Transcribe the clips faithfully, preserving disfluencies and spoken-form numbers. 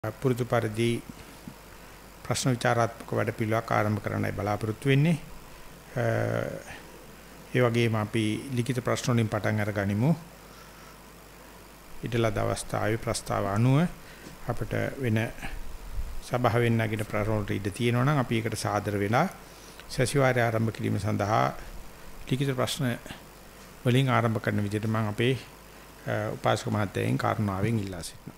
පුරුදු පරිදි ප්‍රශ්න විචාරාත්මක වැඩ පිළිවෙලක් ආරම්භ කරන්නයි බලාපොරොත්තු වෙන්නේ. ඒ වගේම අපි ලිඛිත ප්‍රශ්න වලින් පටන් අරගනිමු. ඉදලා දවස්තාවේ ප්‍රස්තාව අනුව අපිට වෙන සභාවෙන් නැගින ප්‍රශ්න වලට ඉඩ තියෙනවා නම් අපි ඒකට සාදර වෙලා සතිವಾರය ආරම්භ කිරීම සඳහා ලිඛිත ප්‍රශ්න වලින් ආරම්භ කරන විදිහට මම අපේ උපාසක මහත්තයන් කාරණාවෙන් ඉල්ලා සිටිනවා.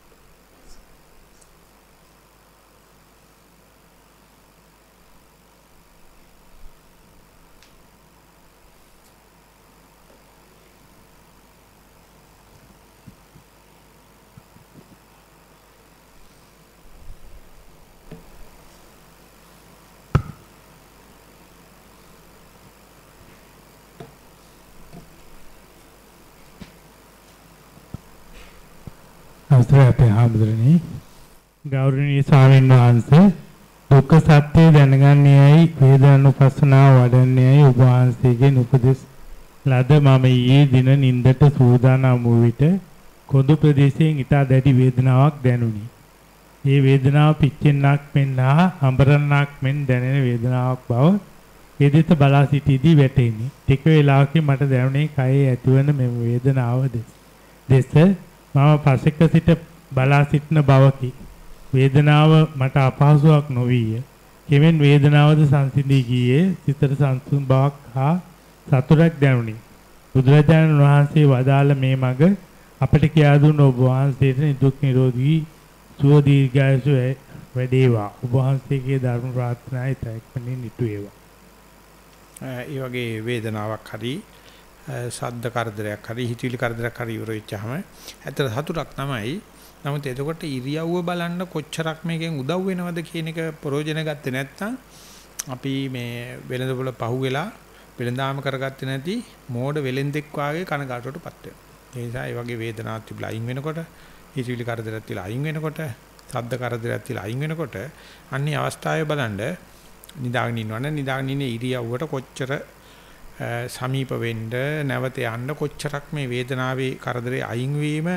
අවසරයි අපේ හාමුදුරනේ, ගෞරවනීය ස්වාමීන් වහන්සේ, දුක්ඛ සත්‍ය දැනගන්නේයි වේදනානුපස්සනාව වඩන්නේයි ඔබ වහන්සේගෙන් උපදෙස් ලද මම ඊයේ දින නින්දට සූදානම් වූ විට කොඳු ප්‍රදේශයෙන් ඊට දැඩි වේදනාවක් දැනුනි. මේ වේදනාව පිච්චෙන්නක් මෙන් හා අඹරන්නක් මෙන් දැනෙන වේදනාවක් බව ඒ දෙස බලා සිටීදී වැටහිනි. ටික වේලාවකින් මට දැනුනේ කයේ ඇතිවන මෙම වේදනාව දෙස මම පසෙක සිට බලා සිටින බවකි. වේදනාව මට අපහසුයක් නොවිය. කෙමෙන් වේදනාවද සංසිඳී ගියේ සිතට සංසුන් බවක් හා සතුටක් දැනුනි. බුදුරජාණන් වහන්සේ වදාළ මේ මඟ අපට කියා දුන් ඔබ වහන්සේට නිදුක් නිරෝගී සුව දීර්ඝායුෂ වැඩේවා. ඔබ වහන්සේගේ ධර්ම ප්‍රාර්ථනායි තැක්මනින් නිතු වේවා. ඒ වගේ වේදනාවක් හරි සද්ද කරදරයක් හරි හිතවිලි කරදරයක් හරි ඉවර වෙච්චාම ඇත්තට සතුටක් තමයි. නමුත් එතකොට ඉරියව්ව බලන්න කොච්චරක් මේකෙන් උදව් වෙනවද කියන එක ප්‍රයෝජන ගත්තේ නැත්නම් අපි මේ වෙළඳපොළ පහුවෙලා වෙළඳාම කරගත්තේ නැති මෝඩ වෙලෙන්දෙක් වාගේ කනගාටුවටපත් වෙනවා. ඒ නිසා මේ වගේ වේදනාවක් තිබලා අයින් වෙනකොට, හිතවිලි කරදරයක් තියලා අයින් වෙනකොට, සද්ද කරදරයක් තියලා අයින් වෙනකොට අන්නේ අවස්ථාවේ බලන්න නිදාගෙන ඉන්නවනේ නිදාගෙන ඉන්නේ ඉරියව්වට කොච්චර සමීප වෙන්න නැවත යන්න කොච්චරක් මේ වේදනාවේ කරදරේ අයින් වීම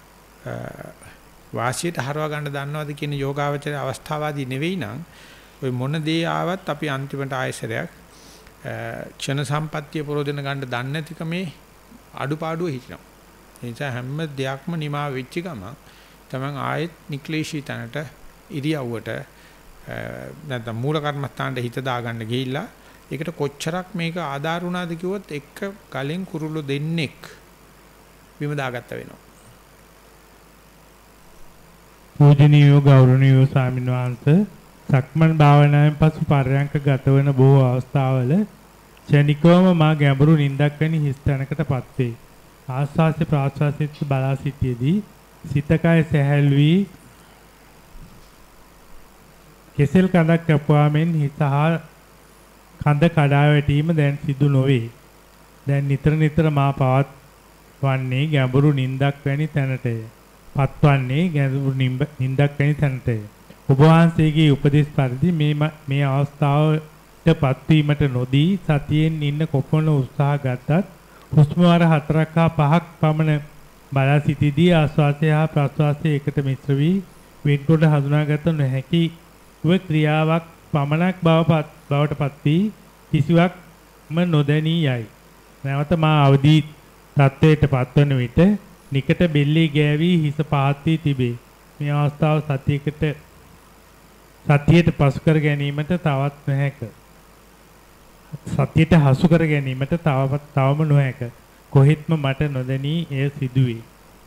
වාසියට හරවා ගන්න දන්නවද කියන යෝගාවචර අවස්ථාවාදී නෙවෙයි නම් ඔය මොන දේ ආවත් අපි අන්තිමට ආයසරයක් ක්ෂණ සම්පත්තිය ප්‍රෝධන ගන්න දන්නේ නැතිකමේ අඩුපාඩුව හිටිනවා. ඒ නිසා හැම දෙයක්ම නිමා වෙච්ච ගමන් තමන් ආයෙත් නික්ලේශී තැනට ඉරියව්වට නැත්නම් මූල කර්මස්ථානට හිත දාගන්න ගිහිල්ලා ඒකට කොච්චරක් මේක ආධාර වුණාද කිව්වොත් එක ගලෙන් කුරුල්ලෝ දෙන්නෙක් බිම දාගත්ත වෙනවා. පූජනීය ගෞරවනීය ස්වාමීන් වහන්සේ, සක්මන් භාවනාවෙන් පසු පර්යංක ගතවන බොහෝ අවස්ථාවල ක්ෂණිකවම මා ගැඹුරු නිින්දක් වැනි හිස් තැනකටපත් වේ. ආස්වාස්ය ප්‍රාස්වාස්යත් බලා සිටියේදී සිත කය සැහැල් වී කෙසෙල් කඳක් කැපුවා මෙන් හිත හා කඳ කඩා වැටීම දැන් සිදු නොවේ. දැන් නිතර නිතර මා පවත් වන්නේ ගැඹුරු නිින්දක් වැනි තැනටය. පත්වන්නේ ගැඹුරු නිින්දක් වැනි තැනටය. ඔබ වහන්සේගේ උපදෙස් පරිදි මේ මේ අවස්ථාවටපත් වීමට නොදී සතියෙන් ඉන්න කොපමණ උත්සාහ ගත්තත් හුස්ම වාර හතරක් හා පහක් පමණ බලා සිටීදී ආස්වාසය හා ප්‍රස්වාසය එකට මිශ්‍ර වී වෙන්කොට හඳුනාගත නොහැකි ව ක්‍රියාවක් පමණක් බවපත් බවට පත් වී කිසිවක්ම නොදැනී යයි. නැවත මා අවදි තත්වයට පත්වන විට නිකට බෙල්ලේ ගෑවි හිස පහත් වී තිබේ. මේ අවස්ථාව සතියකට සතියට පසු කර ගැනීමට තවත් නොහැක. සතියට හසු කර ගැනීමට තවවත් තවම නොහැක. කොහෙත්ම මට නොදැනී එය සිදුවේ.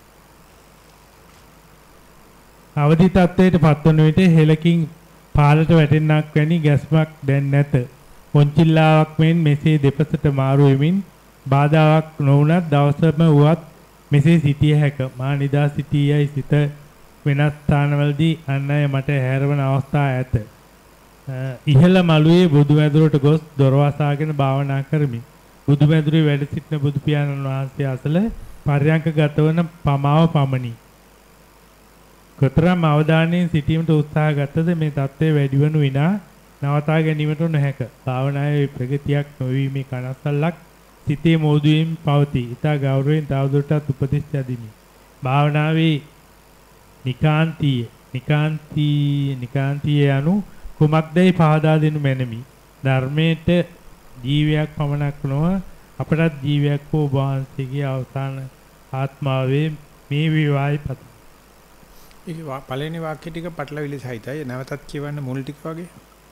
අවදි තත්වයට පත්වන විට හෙලකින් පාලට වැටෙන්නක් වැනි ගැස්මක් දැන් නැත. පොන්චිල්ලාවක් මෙන් මෙසේ දෙපසට මාරු වෙමින් බාධාවක් නොවුනත් දවසම වුවත් මෙසේ සිටිය හැක. මා නිදා සිටියයි සිත වෙනස් ස්ථානවලදී අන් අය මට හැරවන අවස්ථා ඇත. ඉහළ මළුවේ බුදුමැදුරට ගොස් දොරවසාගෙන භාවනා කරමි. බුදුමැදුරේ වැඩ සිටින බුදු පියාණන් වහන්සේ අසල පර්යංක ගතවන පමාව පමණි. කොතරම් අවධානයෙන් සිටීමට උත්සාහ ගත්තද මේ தත්ත්වය වැඩි වනු විනා නවතා ගැනීමට නොහැක. භාවනාවේ ප්‍රගතියක් නොවීමේ කනස්සල්ලක් සිතේ මෝදුවීම් පවතී. ඊට ගෞරවයෙන් තවදුරටත් උපදෙස් යදිමි. භාවනාවේ නිකාන්තිය නිකාන්තී නිකාන්තිය anu කුමක්දයි පහදා දෙනු මැනමි. ධර්මයේට ජීවයක් පමණක් නොව අපටත් ජීවයක් වූ වහන්සේගේ අවසාන ආත්මාවේ මේ විවාහය පත. ඒක පළවෙනි වාක්‍ය ටික පටලවිලි සහිතයි. නැවතත් කියවන්න මුල් ටික වගේ.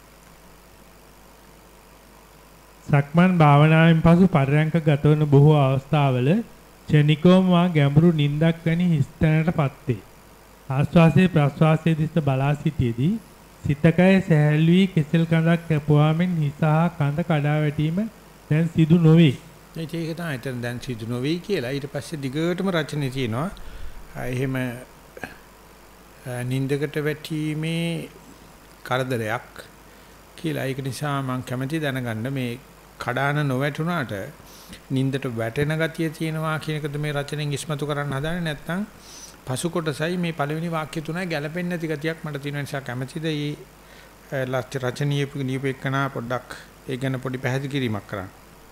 සක්මන් භාවනාවෙන් පසු පරයන්ක ගතවන බොහෝ අවස්ථාවල ක්ෂණිකවම මා ගැඹුරු නිින්දක් වැනි හිස්තැනටපත් වේ. ආශ්වාසයේ ප්‍රශ්වාසයේ දිස බලා සිටියේදී සිතකය සැහැල්ලු වී කෙසෙල් කඳක් කැපුවාමෙන් හිසහා කඳ කඩා වැටීම දැන් සිදු නොවේ. ඒක තමයි එතන දැන් සිදු නොවේ කියලා. ඊට පස්සේ දිගටම රචනයේ තියෙනවා. එහෙම නිින්දකට වැටීමේ කරදරයක් කියලා. ඒක නිසා මම කැමැති දැනගන්න මේ කඩාන නොවැටුණාට නිින්දට වැටෙන ගතිය තියෙනවා කියන එකද මේ රචනෙන් ඉස්මතු කරන්න හදාන්නේ නැත්නම් පසු කොටසයි මේ පළවෙනි වාක්‍ය තුනයි ගැලපෙන්නේ නැති ගතියක් මට තියෙන නිසා කැමැතිද මේ රචනීය නියුපෙකනා පොඩ්ඩක් ඒ ගැන පොඩි පැහැදිලි කිරීමක් කරන්න.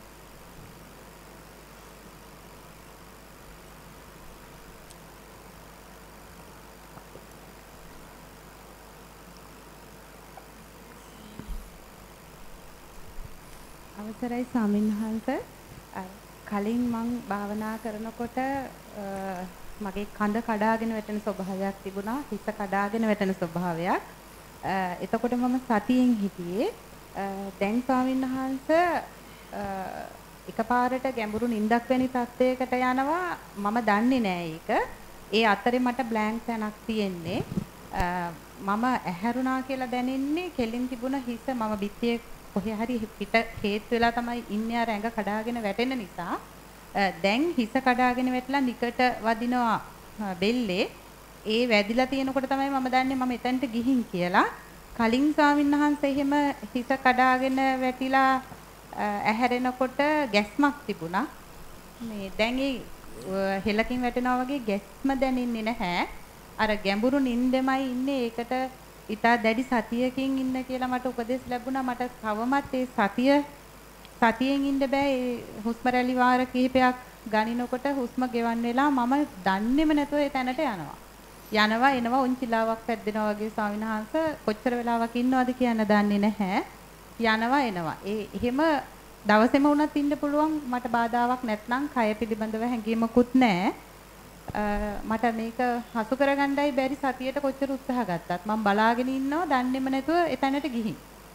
අවසරයි ස්වාමින්වහන්සේ කලින් මම භාවනා කරනකොට මගේ කඳ කඩාගෙන වැටෙන ස්වභාවයක් තිබුණා හිස කඩාගෙන වැටෙන ස්වභාවයක්. එතකොට මම සතියෙන් හිටියේ. දැන් ස්වාමින්වහන්සේ එකපාරට ගැඹුරු නිින්දක් වැනි තත්යකට යනවා මම දන්නේ නෑ ඒක. ඒ අතරේ මට බ්ලැන්ක් තැනක් තියෙන්නේ. මම ඇහැරුණා කියලා දැනෙන්නේ කෙලින් තිබුණ හිස මම බිත්තියේ කොහේ හරි පිට හේත් වෙලා තමයි ඉන්නේ අර ඇඟ කඩාගෙන වැටෙන නිසා දැන් හිස කඩාගෙන වැටලා නිකට වදිනවා බෙල්ලේ ඒ වැදිලා තියෙනකොට තමයි මම දන්නේ මම එතනට ගිහින් කියලා. කලින් ස්වාමින්වහන්සේ එහෙම හිස කඩාගෙන වැටිලා ඇහැරෙනකොට ගැස්මක් තිබුණා. මේ දැන් ඒ හෙලකින් වැටෙනවා වගේ ගැස්ම දැනෙන්නේ නැහැ. අර ගැඹුරු නිින්දෙමයි ඉන්නේ. ඒකට ඉතා දැඩි සතියකින් ඉන්න කියලා මට උපදෙස් ලැබුණා. මට තවමත් ඒ සතිය සතියෙන් ඉන්න බෑ. ඒ හුස්ම රැලි වාර කිහිපයක් ගනිනකොට හුස්ම ගෙවන් වෙලා මම දන්නේම නැතුව ඒ තැනට යනවා. යනවා එනවා උන්චිලාවක් පැද්දෙනවා වගේ ස්වාමීන් වහන්සේ කොච්චර වෙලාවක් ඉන්නවද කියන්න දන්නේ නැහැ. යනවා එනවා. ඒ එහෙම දවසෙම වුණත් ඉන්න පුළුවන් මට බාධාවක් නැත්නම් කය පිළිබඳව හැඟීමකුත් නැහැ. මට මේක හසු කරගන්නයි බැරි සතියට කොච්චර උත්සාහ ගත්තත් මම බලාගෙන ඉන්නවා දන්නේම නැතුව එතනට ගිහින්.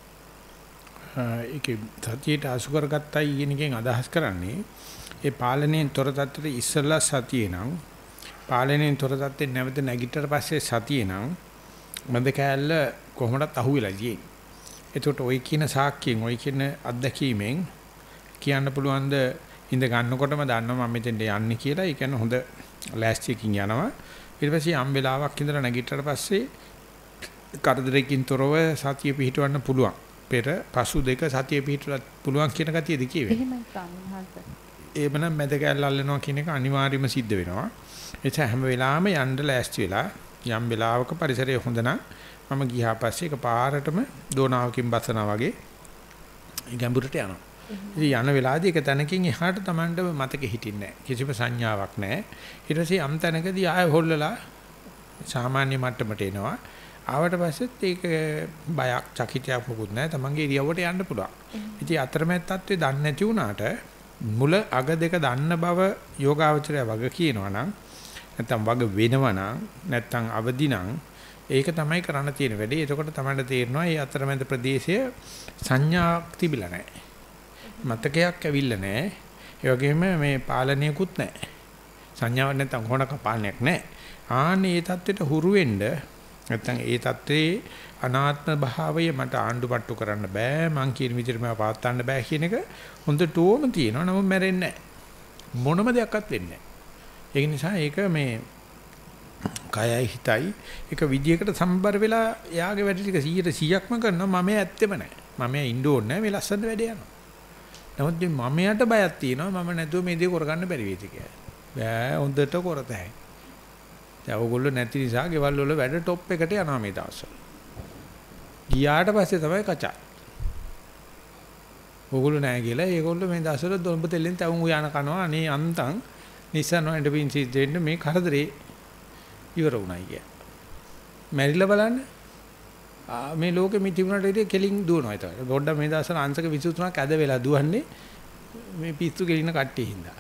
ඒක සතියට හසු කරගත්තයි කියන එකෙන් අදහස් කරන්නේ ඒ පාලනයෙන් තොර තත්ත්වෙට ඉස්සලා සතියේ නම් පාලනයෙන් තොර තත්ත්වෙට නැවත නැගිටතර පස්සේ සතියේ නම් මන්ද කැලල කොහොමදත් අහුවෙලා තියෙන්නේ. ඒකට ওই කියන සාක්කියෙන් ওই කියන අත්දැකීමෙන් කියන්න පුළුවන් ද ඉඳ ගන්නකොටම දන්නවා මම මෙතෙන්ට යන්නේ කියලා. ඒ කියන්නේ හොඳ ලෑස්තියකින් යනවා. ඊට පස්සේ යම් වෙලාවක් ඉඳලා නැගිටතර පස්සේ කරදරයකින් තොරව සතිය පිහිටවන්න පුළුවන්. පෙර පසු දෙක සතිය පිහිටවන්න පුළුවන් කියන ගතියද කියවේ. එහෙමයි ස්වාමීන් ඒමනම් මැද කැල්ල අල්ලනවා කියන එක අනිවාර්යයෙන්ම සිද්ධ වෙනවා. එතැ හැම වෙලාවෙම යන්න ලෑස්ති වෙලා යම් වෙලාවක පරිසරය හොඳ නම් මම ගියා පස්සේ එක පාරටම දෝනාවකින් බසනවා වගේ ගැඹුරට යනවා. ඉතින් යන වෙලාවදී එක තැනකින් එහාට Tamanට මතකෙ හිටින්නේ නැහැ. කිසිම සංඥාවක් නැහැ. ඊට පස්සේ යම් තැනකදී ආය හොල්ලලා සාමාන්‍ය මට්ටමට එනවා. ආවට පස්සෙත් ඒක බයක් චකිතයක් මොකුත් නැහැ. Tamanගේ ඉරියව්වට යන්න පුළුවන්. ඉතින් අතරමැද තත්ත්වේ දන්නේ නැති වුණාට මුල අග දෙක දන්න බව යෝගාවචරය වග කියනවා නම් නැත්තම් වග වෙනවා නම් නැත්තම් අවදි නම් ඒක තමයි කරන්න තියෙන වැඩේ. එතකොට තමයි තේරෙනවා මේ අතරමැද ප්‍රදේශය සංඥාවක් තිබිලා නැහැ. මතකයක් ඇවිල්ලා නැහැ. ඒ වගේම මේ පාලනයකුත් නැහැ. සංඥාවක් නැත්තම් කොනක පාලනයක් නැහැ. ආන්නේ මේ தത്വෙට හුරු වෙන්න නැත්තම් ඒ தത്വේ අනාත්ම භාවය මට ආණ්ඩුපට්ටු කරන්න බෑ. මං කියන විදිහට මම පාත්තන්න බෑ කියන එක හොඳටම තියෙනවා. නමුත් මැරෙන්නේ නැහැ. මොනම දෙයක්වත් වෙන්නේ නැහැ. ඒ නිසා ඒක මේ කයයි හිතයි එක විදියකට සම්බර වෙලා යාගේ වැඩ ටික සීයට සීයක්ම කරනවා. මම ඇත්තෙම නැහැ. මම ඉන්න ඕනේ නැහැ. මේ ලස්සන වැඩේ යනවා. නමුත් මේ මමයට බයක් තියෙනවා. මම නැතුව මේ දේ කරගන්න බැරි වෙයිද කියලා. බෑ හොඳට කරතයි. දැන් ඕගොල්ලෝ නැති නිසා ගෙවල් වල වැඩ টොප් එකට යනවා මේ දවස්වල. ගියාට පස්සේ තමයි කචා. ඕගොල්ලෝ නැහැ කියලා ඒගොල්ලෝ මේ දවස්වල දොඹ තෙල්ලෙන් තවුන් උයාන කනවා. අනේ අන්තං Nissarana පින් සිද්ධ වෙන්න මේ කරදරේ ඉවර වුණයි කිය. මැරිලා බලන්න. මේ ලෝකෙ මේ තිබුණාට ඉතින් කෙලින් දුවනවා ඒතකොට. පොඩ්ඩක් මේ දවස්වල අංශක විසි තුනක් ඇද වෙලා දුවන්නේ මේ පිස්සු කෙලින කට්ටිය හින්දා.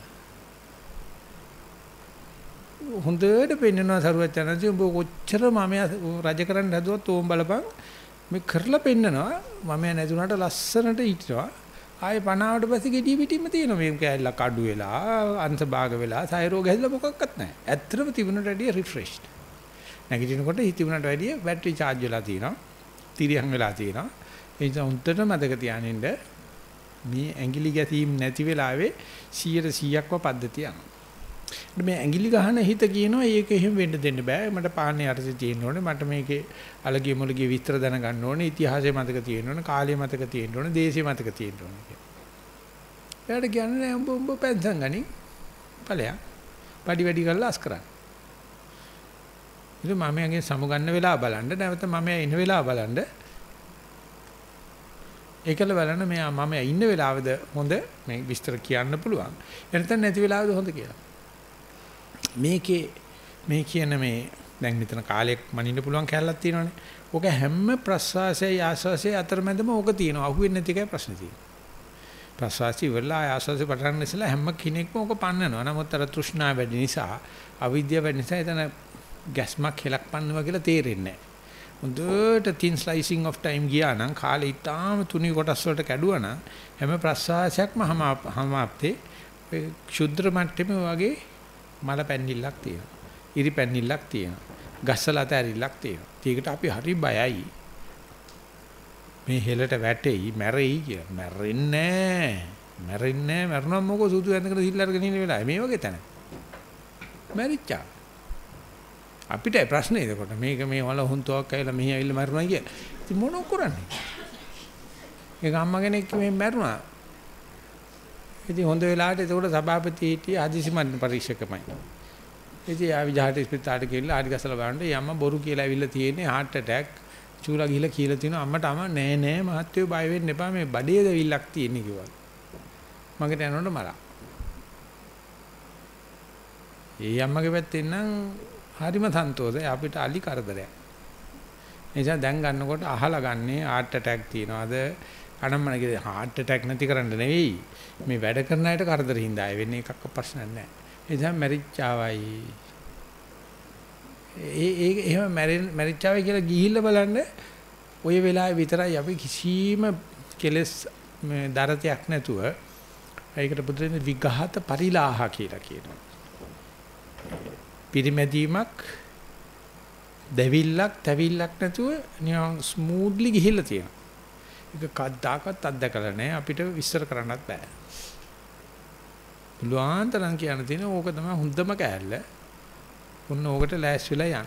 හොඳට පෙන්නනවා සරුවචනන්සේ උඹ කොච්චර මම රජ කරන්න හදුවත් ඕම් බලපන් මේ කරලා පෙන්නනවා මම නැතුණාට ලස්සනට හිටිනවා. ආයේ පනාවට පස්සේ ගෙඩිය පිටින්ම තියෙනවා මේ කැලලක් අඩු වෙලා අංශ භාග වෙලා සයිරෝග හැදලා මොකක්වත් නැහැ. ඇත්තටම තිබුණට වැඩිය රිෆ්‍රෙෂ්ඩ්. නැගිටිනකොට හිතුණට වැඩිය බැටරි charge වෙලා තියෙනවා. තිරියන් වෙලා තියෙනවා. ඒ නිසා උන්ටට මතක තියානින්න මේ ඇඟිලි ගැසීම් නැති වෙලාවේ සීයට සීයක්ව පද්ධතිය යනවා. මේ ඇඟිලි ගහන හිත කියනවා ඒක එහෙම වෙන්න දෙන්න බෑ. මට පාන්නේ අරසේ තියෙන්න ඕනේ. මට මේකේ අලගිය මුලගිය විස්තර දැනගන්න ඕනේ. ඉතිහාසය මතක තියෙන්න ඕනේ. කාලය මතක තියෙන්න ඕනේ. දේශය මතක තියෙන්න ඕනේ කියලා. එයාට කියන්නේ උඹ උඹ පෙන්සන් ගනි. ඵලයක්. පඩි වැඩි කරලා අස් කරන්න. ඉතින් මම යගේ සමු ගන්න වෙලාව බලන්න නැවත මම ඉන්න වෙලාව බලන්න. ඒකල බලන්න මෙයා මම ඉන්න වෙලාවද හොඳ මේ විස්තර කියන්න පුළුවන්. එනතන නැති වෙලාවද හොඳ කියලා. මේකේ මේ කියන මේ දැන් මෙතන කාලයක් මනින්න පුළුවන් කැලලක් තියෙනවානේ. ඕක හැම ප්‍රසවාසයේ ආස්වාසයේ අතරමැදම ඕක තියෙනවා. අහුවෙන්නේ නැති එකයි ප්‍රශ්නේ තියෙන්නේ. ප්‍රසවාසී වෙලා ආස්වාසයේ පටන් ඉස්සලා හැම කෙනෙක්ම ඕක පන්නනවා. නමුත් අර තෘෂ්ණාව වැඩි නිසා, අවිද්‍යාව වැඩි නිසා එතන ගැස්මක් හෙලක් පන්නවා කියලා තේරෙන්නේ නැහැ. හොඳට thin slicing of time ගියා නම් කාලේ ඊටාම තුනි කොටස් වලට කැඩුවා නම් හැම ප්‍රසවාසයක්ම හමාප්තේ ක්ෂුද්‍ර මට්ටමේ වගේ මල පැන්නිල්ලක් තියෙනවා. ඉරි පැන්නිල්ලක් තියෙනවා. ගස්සලත ඇරිල්ලක් තියෙනවා. ඒකට අපි හරි බයයි. මේ හෙලට වැටෙයි, මැරෙයි කියලා. මැරෙන්නේ නැහැ. මැරෙන්නේ නැහැ. මැරුණාම මොකෝ සුදු ඇඳගෙන සිල් අරගෙන ඉන්න වෙලාවයි. මේ වගේ තැන. මැරිච්චා. අපිට ප්‍රශ්නේ එතකොට මේක මේ වල හුන්තුවක් ඇවිල්ලා මෙහි ඇවිල්ලා මැරුණා කියලා. ඉතින් මොනෝ කරන්නේ? ඒක අම්මා කෙනෙක් මේ මැරුණා. ඉතින් හොඳ වෙලාවට ඒකට සභාපති හිටියේ ආදිසිමන් පරීක්ෂකමයි. ඉතින් ආ විජාට ස්පිතාලට ගිහලා ආදි ගසලා බලන්න යම්ම බොරු කියලා ඇවිල්ලා තියෙන්නේ heart attack චූලා ගිහලා කියලා තිනවා අම්මට අම නෑ නෑ මහත්තයෝ බය වෙන්න එපා මේ බඩේ දෙවිල්ලක් තියෙන්නේ කිව්වා. මගට යනකොට මරා. ඒ අම්මගේ පැත්තෙන් නම් හරිම සන්තෝෂයි අපිට අලි කරදරයක්. නිසා දැන් ගන්නකොට අහලා ගන්නේ heart attack තියනවාද අනම්මන කියේ heart attack නැති කරන්න නෙවෙයි මේ වැඩ කරන අයට කරදර හින්දා ආයෙ වෙන්නේ එකක් ප්‍රශ්නයක් නැහැ. ඒ නිසා මැරිච්චාවයි. ඒ ඒ එහෙම මැරිච්චාවයි කියලා ගිහිල්ලා බලන්න ওই වෙලාවේ විතරයි අපි කිසිම කෙලස් මේ දරතයක් නැතුව ඒකට බුදුරජාණන් විඝාත පරිලාහ කියලා කියනවා. පිරිමැදීමක් දෙවිල්ලක් තැවිල්ලක් නැතුව නිකන් ස්මූත්ලි ගිහිල්ලා තියෙනවා. ඒක කද්දාකත් අත්දකලා නැහැ අපිට විස්තර කරන්නත් බෑ. පුළුවන්තරම් කියන්න තියෙන ඕක තමයි හොඳම කෑල්ල. ඔන්න ඕකට ලෑස් වෙලා යන්න.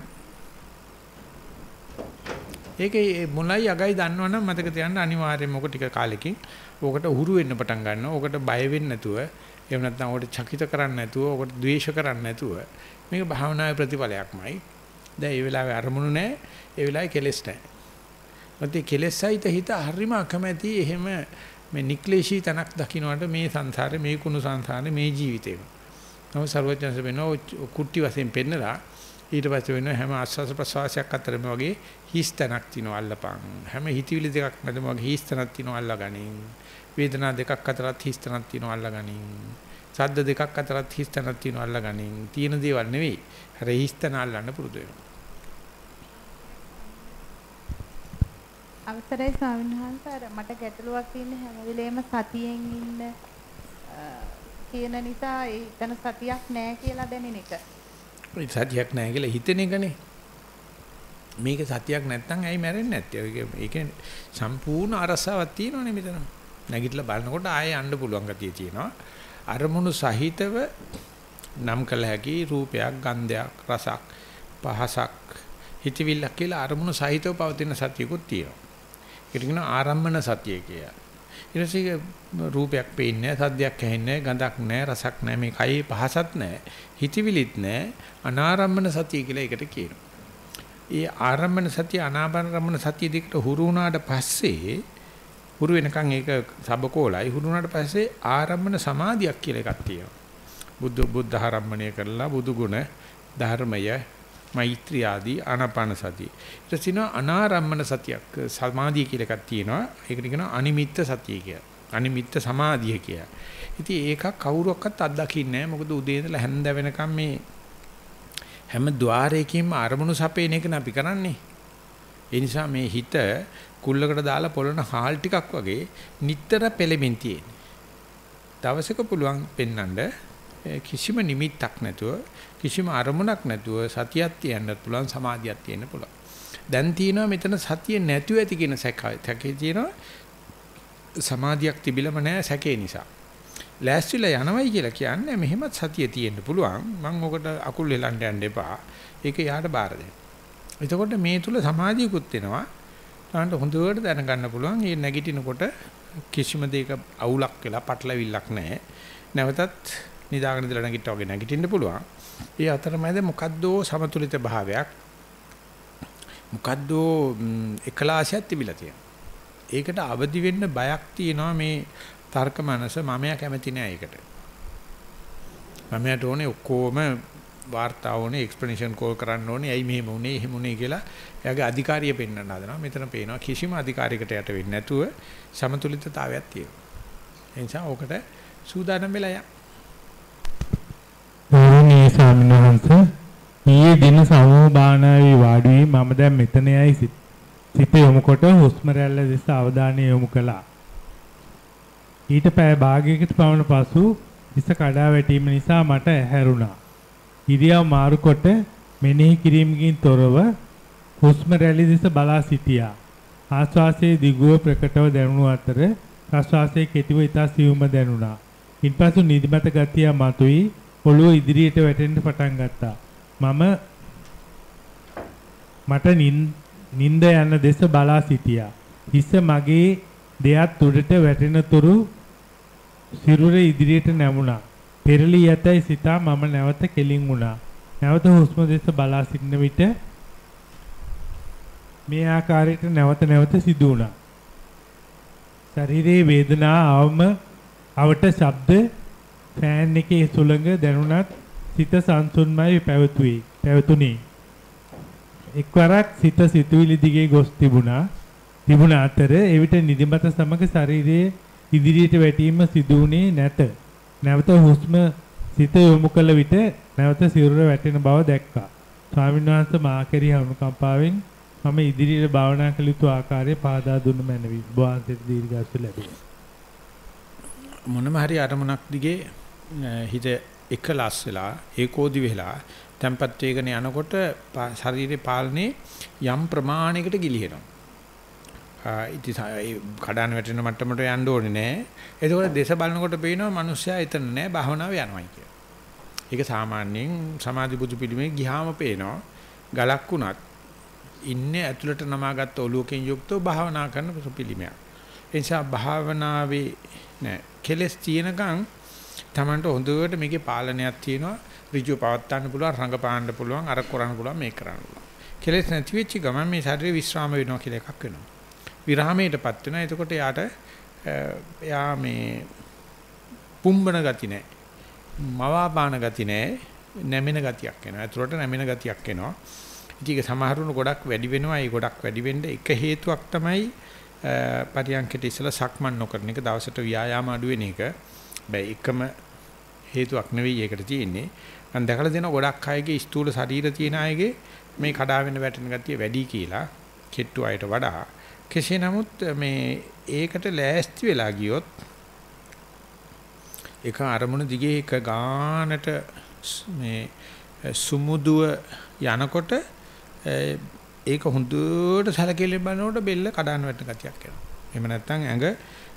ඒකේ මොනයි අගයි දන්නවනම් මතක තියාගන්න අනිවාර්යයෙන්ම ඕක ටික කාලෙකින් ඕකට උහුරු වෙන්න පටන් ගන්නවා. ඕකට බය වෙන්නේ නැතුව එහෙම නැත්නම් ඕකට චකිත කරන්නේ නැතුව ඕකට ද්වේෂ කරන්නේ නැතුව මේක භාවනාවේ ප්‍රතිඵලයක්මයි. දැන් මේ වෙලාවේ අරමුණු නැහැ. ඒ වෙලාවේ කෙලෙස් නැහැ. මොකද කෙලෙසයිත හිත හරිම අකමැති එහෙම මේ නික්ලේශී තනක් දකින්නට මේ සංසාරේ මේ කුණු සංසාරේ මේ ජීවිතේම. නමුත් සර්වඥයන්ස වෙනෝ කුට්ටි වශයෙන් පෙන්නලා ඊට පස්සේ වෙන හැම ආස්වාස ප්‍රසවාසයක් අතරම වගේ හිස් තනක් තියනවා අල්ලපන්. හැම හිතවිලි දෙකක් මැදම වගේ හිස් තනක් තියනවා අල්ලගනින්. වේදනා දෙකක් අතරත් හිස් තනක් තියනවා අල්ලගනින්. ශබ්ද දෙකක් අතරත් හිස් තනක් තියනවා අල්ලගනින්. තියෙන දේවල් නෙවෙයි. අර හිස් තන අල්ලන්න පුරුදු වෙනවා. අවසරයි ස්වාමීන් වහන්සේ මට ගැටලුවක් තියෙන හැම වෙලේම සතියෙන් ඉන්න කියන නිසා එතන සතියක් නැහැ කියලා දැනෙන එක. ඒ සතියක් නැහැ කියලා හිතෙන එකනේ. මේක සතියක් නැත්නම් ඇයි මැරෙන්නේ නැත්තේ? ඒක සම්පූර්ණ අරසාවක් තියෙනවනේ මෙතන. නැගිටලා බලනකොට ආයෙ යන්න පුළුවන් ගතිය තියෙනවා. අරමුණු සහිතව නම් කළ හැකි රූපයක්, ගන්ධයක්, රසක්, පහසක්, හිතවිල්ලක් කියලා අරමුණු සහිතව පවතින සතියකුත් තියෙනවා. ඒකට කියනවා ආරම්මන සතිය කියලා. ඊට පස්සේ රූපයක් පේන්නේ නැහැ, සද්දයක් ඇහෙන්නේ නැහැ, ගඳක් නැහැ, රසක් නැහැ, මේ කයේ පහසක් නැහැ, හිතවිලිත් නැහැ, අනාරම්මන සතිය කියලා ඒකට කියනවා. ඒ ආරම්මන සතිය, අනාරම්මන සතිය දෙකට හුරු වුණාට පස්සේ හුරු වෙනකන් ඒක සබකෝලයි හුරු වුණාට පස්සේ ආරම්මන සමාධියක් කියලා එකක් තියෙනවා. බුද්ධ බුද්ධ ආරම්මණය කරලා බුදු ගුණ ධර්මය මෛත්‍රී ආදී ආනාපාන සතිය. ඊට පස්සේ අනාරම්මන සතියක් සමාධිය කියලා එකක් තියෙනවා. ඒකට කියනවා අනිමිත්ත සතිය කියලා. අනිමිත්ත සමාධිය කියලා. ඉතින් ඒක කවුරුවක්වත් අත්දකින්නේ නැහැ. මොකද උදේ ඉඳලා හැන්ද වෙනකම් මේ හැම ద్వාරයකින්ම අරමුණු සපේන එක නේ අපි කරන්නේ. ඒ නිසා මේ හිත කුල්ලකට දාලා පොළොන හාල් ටිකක් වගේ නිතර පෙළෙමින් තියෙන්නේ. දවසක පුළුවන් පෙන්නඳ කිසිම නිමිත්තක් නැතුව කිසිම අරමුණක් නැතුව සතියක් තියන්නත් පුළුවන් සමාධියක් තියෙන්න පුළුවන්. දැන් තියෙනවා මෙතන සතිය නැතුව ඇති කියන සැකේ තියෙනවා සමාධියක් තිබිලම නැහැ සැකේ නිසා. ලෑස්තිලා යනවයි කියලා කියන්නේ මෙහෙමත් සතිය තියෙන්න පුළුවන්. මම ඔකට අකුල් වෙලන්න යන්න එපා. ඒක යාට බාර දෙන්න. එතකොට මේ තුල සමාධියකුත් වෙනවා. තාන්ට හොඳට දැනගන්න පුළුවන්. මේ නැගිටිනකොට කිසිම දෙයක අවුලක් වෙලා පටලවිල්ලක් නැහැ. නැවතත් නිදාගෙන ඉඳලා නැගිට්ටා වගේ නැගිටින්න පුළුවන්. ඒ අතරමැද මොකද්දෝ සමතුලිත භාවයක් මොකද්දෝ එකලාශයක් තිබිලා තියෙනවා. ඒකට අවදි වෙන්න බයක් තියෙනවා මේ තර්ක මනස. මමයා කැමති නෑ ඒකට. මමයාට ඕනේ ඔක්කොම වාර්තා ඕනේ එක්ස්ප්ලනේෂන් කෝල් කරන්න ඕනේ. ඇයි මෙහෙම උනේ එහෙම උනේ කියලා එයාගේ අධිකාරිය පෙන්වන්න හදනවා. මෙතන පේනවා කිසිම අධිකාරියකට යට වෙන්නේ නැතුව සමතුලිතතාවයක් තියෙනවා. ඒ නිසා ඕකට සූදානම් වෙලා යන්න. ගෞරවනීය ස්වාමීන් වහන්සේ ඊයේ දින සමූහ භාවනාවේ වාඩි වී මම දැන් මෙතන යයි සිත යොමු කොට හුස්ම රැල්ල දෙස අවධානය යොමු කළා. ඊට පය භාගයකට පමණ පසු හිස කඩා වැටීම නිසා මට ඇහැරුණා. ඉරියව් මාරු කොට මෙනෙහි කිරීමකින් තොරව හුස්ම රැලි දෙස බලා සිටියා. ආශ්වාසයේ දිගුව ප්‍රකටව දැනුණු අතර ප්‍රශ්වාසයේ කෙටිව ඉතා සියුම්ව දැනුණා. ඉන්පසු නිදිමත ගතිය මතුවී ඔළුව ඉදිරියට වැටෙන්න පටන් ගත්තා. මම මට නිින්ද යන දෙස බලා සිටියා. හිස මගේ දෙයත් උඩට වැටෙන තුරු සිරුර ඉදිරියට නැමුණා. පෙරලි යතයි සිතා මම නැවත කෙලින් වුණා. නැවත හුස්ම දෙස බලා සිටින විට මේ ආකාරයට නැවත නැවත සිදු වුණා. ශරීරයේ වේදනා අවම අවට ශබ්ද ෆෑන් එකේ සුළඟ දැනුණත් සිත සංසුන්මයි පැවතුයි පැවතුණි. එක්වරක් සිත සිතුවිලි දිගේ ගොස් තිබුණා. තිබුණ අතර එවිට නිදිමත සමග ශරීරයේ ඉදිරියට වැටීම සිදු වුණේ නැත. නැවත හුස්ම සිත යොමු කළ විට නැවත සිරුර වැටෙන බව දැක්කා. ස්වාමීන් වහන්සේ මා කෙරෙහි අනුකම්පාවෙන් මම ඉදිරියට භාවනා කළ යුතු ආකාරය පහදා දුන්න මැනවි. වහන්සේට දීර්ඝායුෂ ලැබේවා. මොනම හරි අරමුණක් දිගේ හිත එකලස් වෙලා ඒකෝදි වෙලා tempat වේගන යනකොට ශරීරේ පාලනේ යම් ප්‍රමාණයකට ගිලිහෙනවා. ඉතින් කඩාන වැටෙන මට්ටමට යන්න ඕනේ නෑ. ඒකෝට දේශ බලනකොට පේනවා මිනිස්සයා එතන නෑ භාවනාව යනවායි කියලා. ඒක සාමාන්‍යයෙන් සමාධි බුදු පිළිමේ ගියාම පේනවා. ගලක් උනත් ඉන්නේ ඇතුළට නමාගත්ත ඔලුවකින් යුක්තව භාවනා කරන පිළිමයක්. ඒ නිසා භාවනාවේ නෑ කෙලස් තියෙනකන් Tamanට හොඳට මේකේ පාලනයක් තියෙනවා. ඍජුව පවත්වන්න පුළුවන්, රංගපාන්න පුළුවන්, අර කරන්න පුළුවන්, මේක කරන්න පුළුවන්. කෙලස් නැති වෙච්ච ගමන් මේ ශරීරය විශ්‍රාම වෙනවා කියලා එකක් වෙනවා. විරාමයටපත් වෙනවා. එතකොට යාට යා මේ පුම්බන ගති නැහැ. මවාපාන ගති නැහැ. නැමෙන ගතියක් එනවා. ඇතුළට නැමෙන ගතියක් එනවා. ඉතින් ඒක සමහරුණු ගොඩක් වැඩි වෙනවා. ඒ ගොඩක් වැඩි වෙන්න එක හේතුවක් තමයි පරියන්කට ඉස්සලා සක්මන් නොකරන එක, දවසට ව්‍යායාම අඩු වෙන එක. බෑ එකම හේතුවක් නෙවෙයි ඒකට තියෙන්නේ. මම දැකලා දෙනවා ගොඩක් අයගේ ස්ථූල ශරීර තියෙන අයගේ මේ කඩා වෙන වැටෙන ගතිය වැඩි කියලා. කෙට්ටු අයට වඩා. කෙසේ නමුත් මේ ඒකට ලෑස්ති වෙලා ගියොත් එක අරමුණ දිගේ එක ගානට මේ සුමුදුව යනකොට ඒක හොඳට සැලකෙලින් බලනකොට බෙල්ල කඩාන වැටෙන ගතියක් එනවා. එහෙම නැත්නම් ඇඟ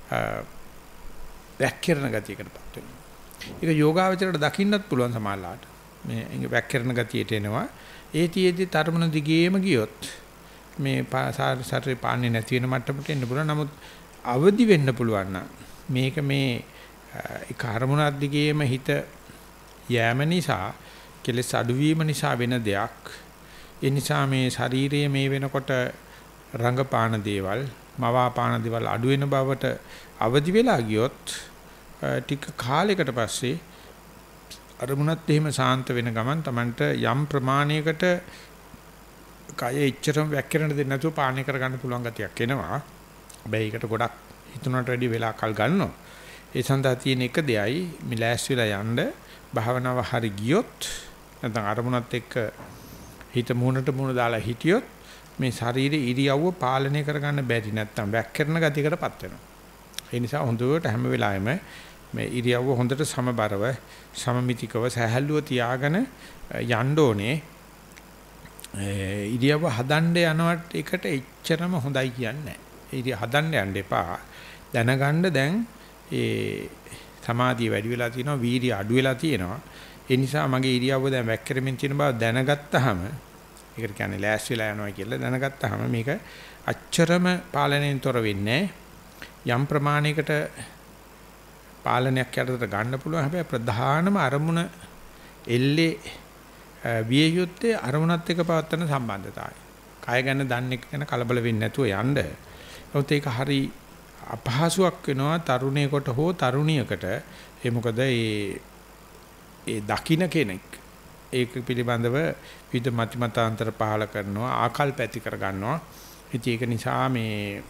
වැක්කිරන ගතියකටපත් වෙනවා. ඒක යෝගාවචරයට දකින්නත් පුළුවන් සමාලාට. මේ ඇඟ වැක්කිරන ගතියට එනවා. ඒ තියේදී තරමන දිගේම ගියොත් මේ ශරීරේ පාන්නේ නැති වෙන මට්ටමට එන්න පුළුවන්. නමුත් අවදි වෙන්න පුළුවන් නම් මේක මේ ඒ අරමුණක් දිගේම හිත යෑම නිසා කෙලස් අඩුවීම නිසා වෙන දෙයක්. ඒ නිසා මේ ශරීරයේ මේ වෙනකොට රංගපාන දේවල්, මවාපාන දේවල් අඩු වෙන බවට අවදි වෙලා ගියොත් ටික කාලයකට පස්සේ අරමුණත් එහෙම සාන්ත වෙන ගමන් Tamanට යම් ප්‍රමාණයකට කය එච්චරම වැක්කිරෙන්න දෙන්නේ නැතුව පාලනය කරගන්න පුළුවන් ගතියක් එනවා. හැබැයි ඒකට ගොඩක් හිතුණට වැඩි වෙලා කල් ගන්නවා. ඒ සඳහා තියෙන එක දෙයයි මිලෑස් වෙලා යන්න භාවනාව හරි ගියොත් නැත්නම් අරමුණත් එක්ක හිත මුණට මුණ දාලා හිටියොත් මේ ශරීරයේ ඉරියව්ව පාලනය කරගන්න බැරි නැත්නම් වැක්කිරෙන ගතියකටපත් වෙනවා. ඒ නිසා හොඳට හැම වෙලාවෙම මේ ඉරියව්ව හොඳට සමබරව සමමිතිකව සහැල්ලුව තියාගෙන යන්න ඕනේ. ඉරියව්ව හදන්න යනවට එකට එච්චරම හොඳයි කියන්නේ නැහැ. ඉරිය හදන්න යන්න එපා. දැනගන්න දැන් ඒ සමාධිය වැඩි වෙලා තියෙනවා, වීර්ය අඩු වෙලා තියෙනවා. ඒ නිසා මගේ ඉරියව්ව දැන් වැක්කිරෙමින් තියෙන බව දැනගත්තාම ඒකට කියන්නේ ලෑස් වෙලා යනවා කියලා දැනගත්තාම මේක අච්චරම පාලනයෙන් තොර වෙන්නේ යම් ප්‍රමාණයකට පාලනයක් යටතට ගන්න පුළුවන්. හැබැයි ප්‍රධානම අරමුණ එල්ලේ විය යුත්තේ අරමුණත් එක්ක පවත්වන සම්බන්ධතාවය. කය ගැන දන්නේ ගැන කලබල වෙන්නේ නැතුව යන්න. ඒත් ඒක හරි අපහසුයක් වෙනවා තරුණයෙකුට හෝ තරුණියකට. ඒ මොකද ඒ ඒ දකින්න කෙනෙක් ඒක පිළිබඳව විවිධ මතිමතාන්තර පහල කරනවා, ආකල්ප ඇති කර ගන්නවා. ඉතින් ඒක නිසා මේ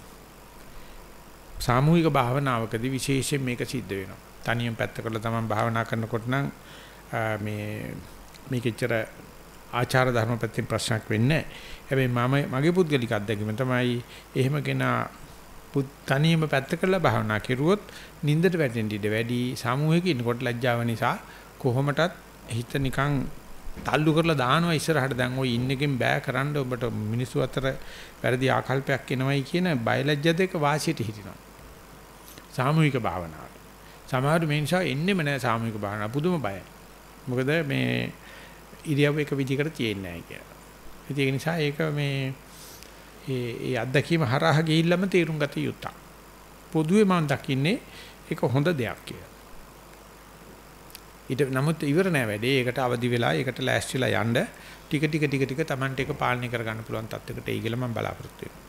සාමූහික භාවනාවකදී විශේෂයෙන් මේක සිද්ධ වෙනවා. තනියම පැත්ත කරලා තමයි භාවනා කරනකොට නම් මේ මේකෙච්චර ආචාර ධර්ම පැත්තෙන් ප්‍රශ්නයක් වෙන්නේ නැහැ. හැබැයි මම මගේ පුද්ගලික අත්දැකීම තමයි එහෙම කෙනා තනියම පැත්ත කරලා භාවනා කරුවොත් නින්දට වැටෙන්න ඉඩ වැඩි. සාමූහික ඉන්නකොට ලැජ්ජාව නිසා කොහොමටත් හිත නිකන් තල්ලු කරලා දානවා ඉස්සරහට. දැන් ওই ඉන්න එකෙන් බෑ කරන්න ඔබට මිනිස්සු අතර වැරදි ආකල්පයක් එනවයි කියන බයලජ්‍ය දෙක වාසියට හිටිනවා. සාමූහික භාවනාව. සමහර මිනිස්සු එන්නෙම නැහැ සාමූහික භාවනාව. පුදුම බයයි. මොකද මේ ඉරියව් එක විදිහකට තියෙන්නේ නැහැ කියලා. ඉතින් ඒ නිසා ඒක මේ ඒ ඒ අත්දැකීම හරහා ගිහිල්ලාම තේරුම් ගත යුතුයි. පොදුවේ මම දකින්නේ ඒක හොඳ දෙයක් කියලා. ඊට නමුත් ඉවර නෑ වැඩේ. ඒකට අවදි වෙලා ඒකට ලෑස්තිලා යන්න ටික ටික ටික ටික Tamanට ඒක පාලනය කර ගන්න පුළුවන් තත්යකට එයි කියලා මම බලාපොරොත්තු වෙනවා.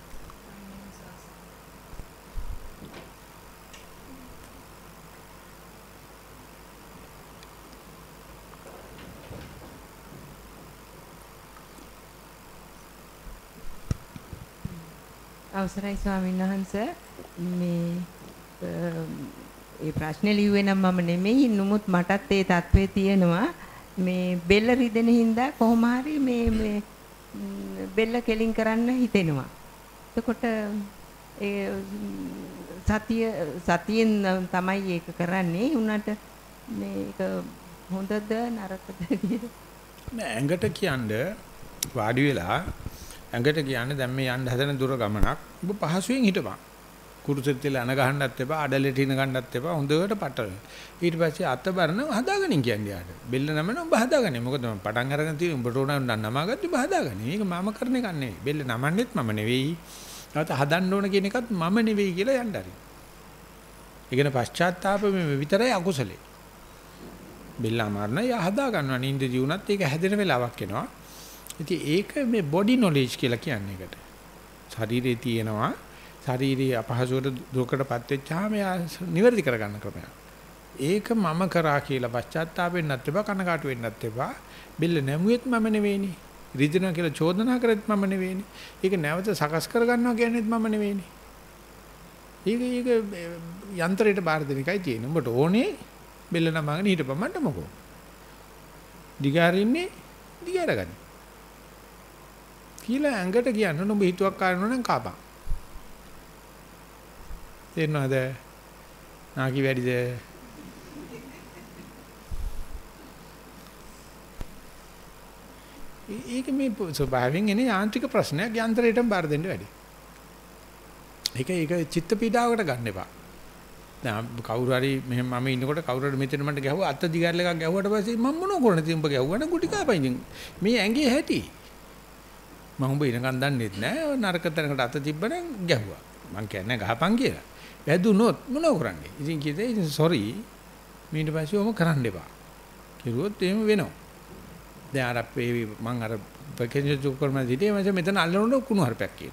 අවසරයි ස්වාමීන් වහන්සේ මේ ඒ ප්‍රශ්නේ ලිව්වේ නම් මම නෙමෙයි නමුත් මටත් ඒ தત્ත්වයේ තියෙනවා මේ බෙල්ල රිදෙන හින්දා කොහොම හරි මේ මේ බෙල්ල කෙලින් කරන්න හිතෙනවා. එතකොට ඒ සතිය සතියෙන් තමයි ඒක කරන්නේ. උනාට මේක හොඳද නරකද කියලා නෑ ඇඟට කියන්නේ වාඩි වෙලා ඇඟට කියන්නේ දැන් මේ යන්න හදන දුර ගමනක් ඔබ පහසුවෙන් හිටපන්. කුරුසෙත් තියලා අන ගහන්නත් එපා, අඩලෙට ඉන ගන්නත් එපා. හොඳට පටල. ඊට පස්සේ අත බරන හදාගනින් කියන්නේ යාට. බෙල්ල නමන ඔබ හදාගන්නේ. මොකද මම පටන් අරගෙන තියෙන උඹට ඕන නම් නමාගත්තු ඔබ හදාගන්නේ. මේක මම කරන එකක් නෙවෙයි. බෙල්ල නමන්නෙත් මම නෙවෙයි. නැවත හදන්න ඕන කියන එකත් මම නෙවෙයි කියලා යන්න හරි. ඒකන පශ්චාත්තාප මේ විතරයි අකුසලේ. බෙල්ල අමාරන යා හදා ගන්නවා. නින්ද ජීුණත් ඒක හැදෙන වෙලාවක් එනවා. ඉතින් ඒක මේ බොඩි නොලෙජ් කියලා කියන්නේ ඒකට. ශරීරයේ තියෙනවා ශාරීරික අපහසුවට දුකටපත් වෙච්චාම යා නිවැරදි කරගන්න ක්‍රමයක්. ඒක මම කරා කියලා පශ්චාත්තාප වෙන්නත් එපා, කනකාටු වෙන්නත් එපා. බෙල්ල නැමුවෙත් මම නෙවෙයිනේ. රිදෙනවා කියලා චෝදනා කරෙත් මම නෙවෙයිනේ. ඒක නැවත සකස් කරගන්නවා කියන්නේත් මම නෙවෙයිනේ. ඒක ඒක යන්ත්‍රයට බාර දෙන එකයි තියෙන්නේ. උඹට ඕනේ බෙල්ල නමගෙන හිටපන් මන්ට මොකෝ. දිගාරින්නේ දිගාරගන්න. කියලා ඇඟට කියන්න උඹ හිතුවක් කරනවා නම් කාපන්. තේරෙනවද? නාකි වැඩිද? ඒක මේ ස්වභාවයෙන් එන යාන්ත්‍රික ප්‍රශ්නයක් යන්ත්‍රයටම බාර දෙන්න වැඩි. ඒක ඒක චිත්ත පීඩාවකට ගන්න එපා. දැන් කවුරු හරි මෙහෙම මම ඉන්නකොට කවුරු හරි මෙතන මට ගැහුවා අත දිගාරල එකක් ගැහුවට පස්සේ මම මොනව කරන්නේ? උඹ ගැහුවා නම් ගුටි කාපයින්. මේ ඇඟේ හැටි. මම උඹ ඉනකන් දන්නේත් නෑ. නරක තැනකට අත තිබ්බනම් ගැහුවා. මං කියන්නේ ගහපන් කියලා. වැදුනොත් මොනව කරන්නේ? ඉතින් කිව්වේ ඉතින් සෝරි. ඊට පස්සේ ඔම කරන්න එපා. කිරුවොත් එහෙම වෙනවා. දැන් අර අපේ මං අර පැකේජ් එක කරම දිදී මම මෙතන අල්ලනකොට කුණු හරපයක් කියන.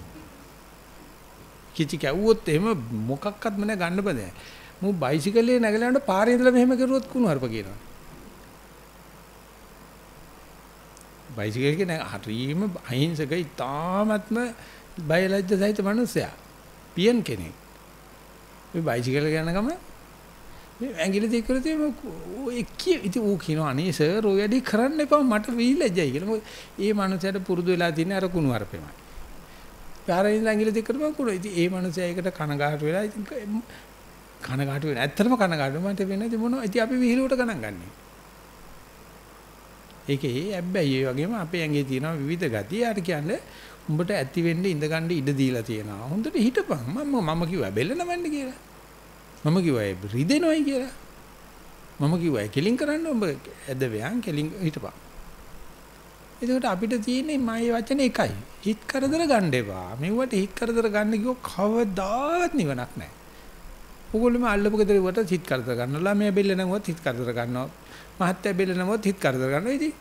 කිචි කැවුවොත් එහෙම මොකක්වත් මම ගන්න බෑ. මු බයිසිකලේ නැගලා යනකොට පාරේ ඉඳලා මෙහෙම කරුවොත් කුණු හරප කියනවා. බයිසිකල් කියන හරීම අහිංසක ඉතාමත්ම බයලජ්‍ය සහිත මිනිසයා. පියන් කෙනෙක්. මේ බයිසිකල් යන ගම මේ ඇඟිලි දෙක කරලා තියෙම ඔය කිය ඉතින් ඌ කියනවා අනේ සර් ඔය වැඩි කරන්න එපා මට විහිලජ්ජයි කියලා. මොකද ඒ මනුස්සයාට පුරුදු වෙලා තියෙන අර කුණු අරපෙමයි. පාරින් ඇඟිලි දෙක කරපුවා කුණු. ඉතින් ඒ මනුස්සයා ඒකට කනගාටු වෙලා ඉතින් කනගාටු වෙන. ඇත්තටම කනගාටු මට වෙන්නේ ඉතින් මොනවා ඉතින් අපි විහිළුවට ගණන් ගන්නෙ. ඒකේ හැබැයි ඒ වගේම අපේ ඇඟේ තියෙන විවිධ ගති. යාට කියන්නේ උඹට ඇති වෙන්න ඉඳ ගන්න ඉඩ දීලා තියෙනවා. හොඳට හිටපන්. මම මම කිව්වා බෙල්ල නමන්න කියලා. මම කිව්වා රිදෙනවයි කියලා. මම කිව්වා කෙලින් කරන්න උඹ ඇද වෑන් කෙලින් හිටපන්. එතකොට අපිට තියෙන්නේ මගේ වචනේ එකයි. හිත කරදර ගන්න එපා. මෙව්වට හිත කරදර ගන්න කිව්ව කවදාවත් නිවනක් නැහැ. ඕගොල්ලෝම අල්ලපු ගෙදර වට හිත කරදර ගන්නවා. මේ බෙල්ල නමුවත් හිත කරදර ගන්නවා. මහත්ය බෙල්ල නමුවත් හිත කරදර ගන්නවා. ඉතින්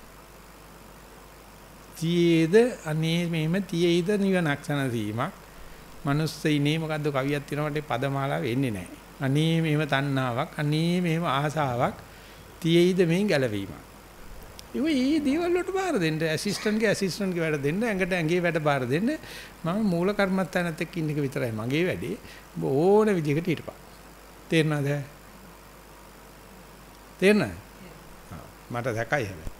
තියේද අනේ මේම තියේද නිවනක් සනසීමක්. මනුස්සයිනේ මොකද්ද කවියක් තියෙනවට පදමාලාව එන්නේ නැහැ. අනේ මේව තණ්හාවක්, අනේ මේව ආසාවක් තියේද මේන් ගැලවීමක්. ඒ වෙයි දේවල් වලට බාර දෙන්න, ඇසිස්ටන්ට්ගේ ඇසිස්ටන්ට්ගේ වැඩ දෙන්න, ඇඟට ඇඟේ වැඩ බාර දෙන්න. මම මූල කර්මස්ථානත් එක්ක ඉන්න එක විතරයි මගේ වැඩේ. ඔබ ඕන විදිහකට හිටපන්. තේරෙනවද? තේරෙනවද? මට දැකයි හැබැයි.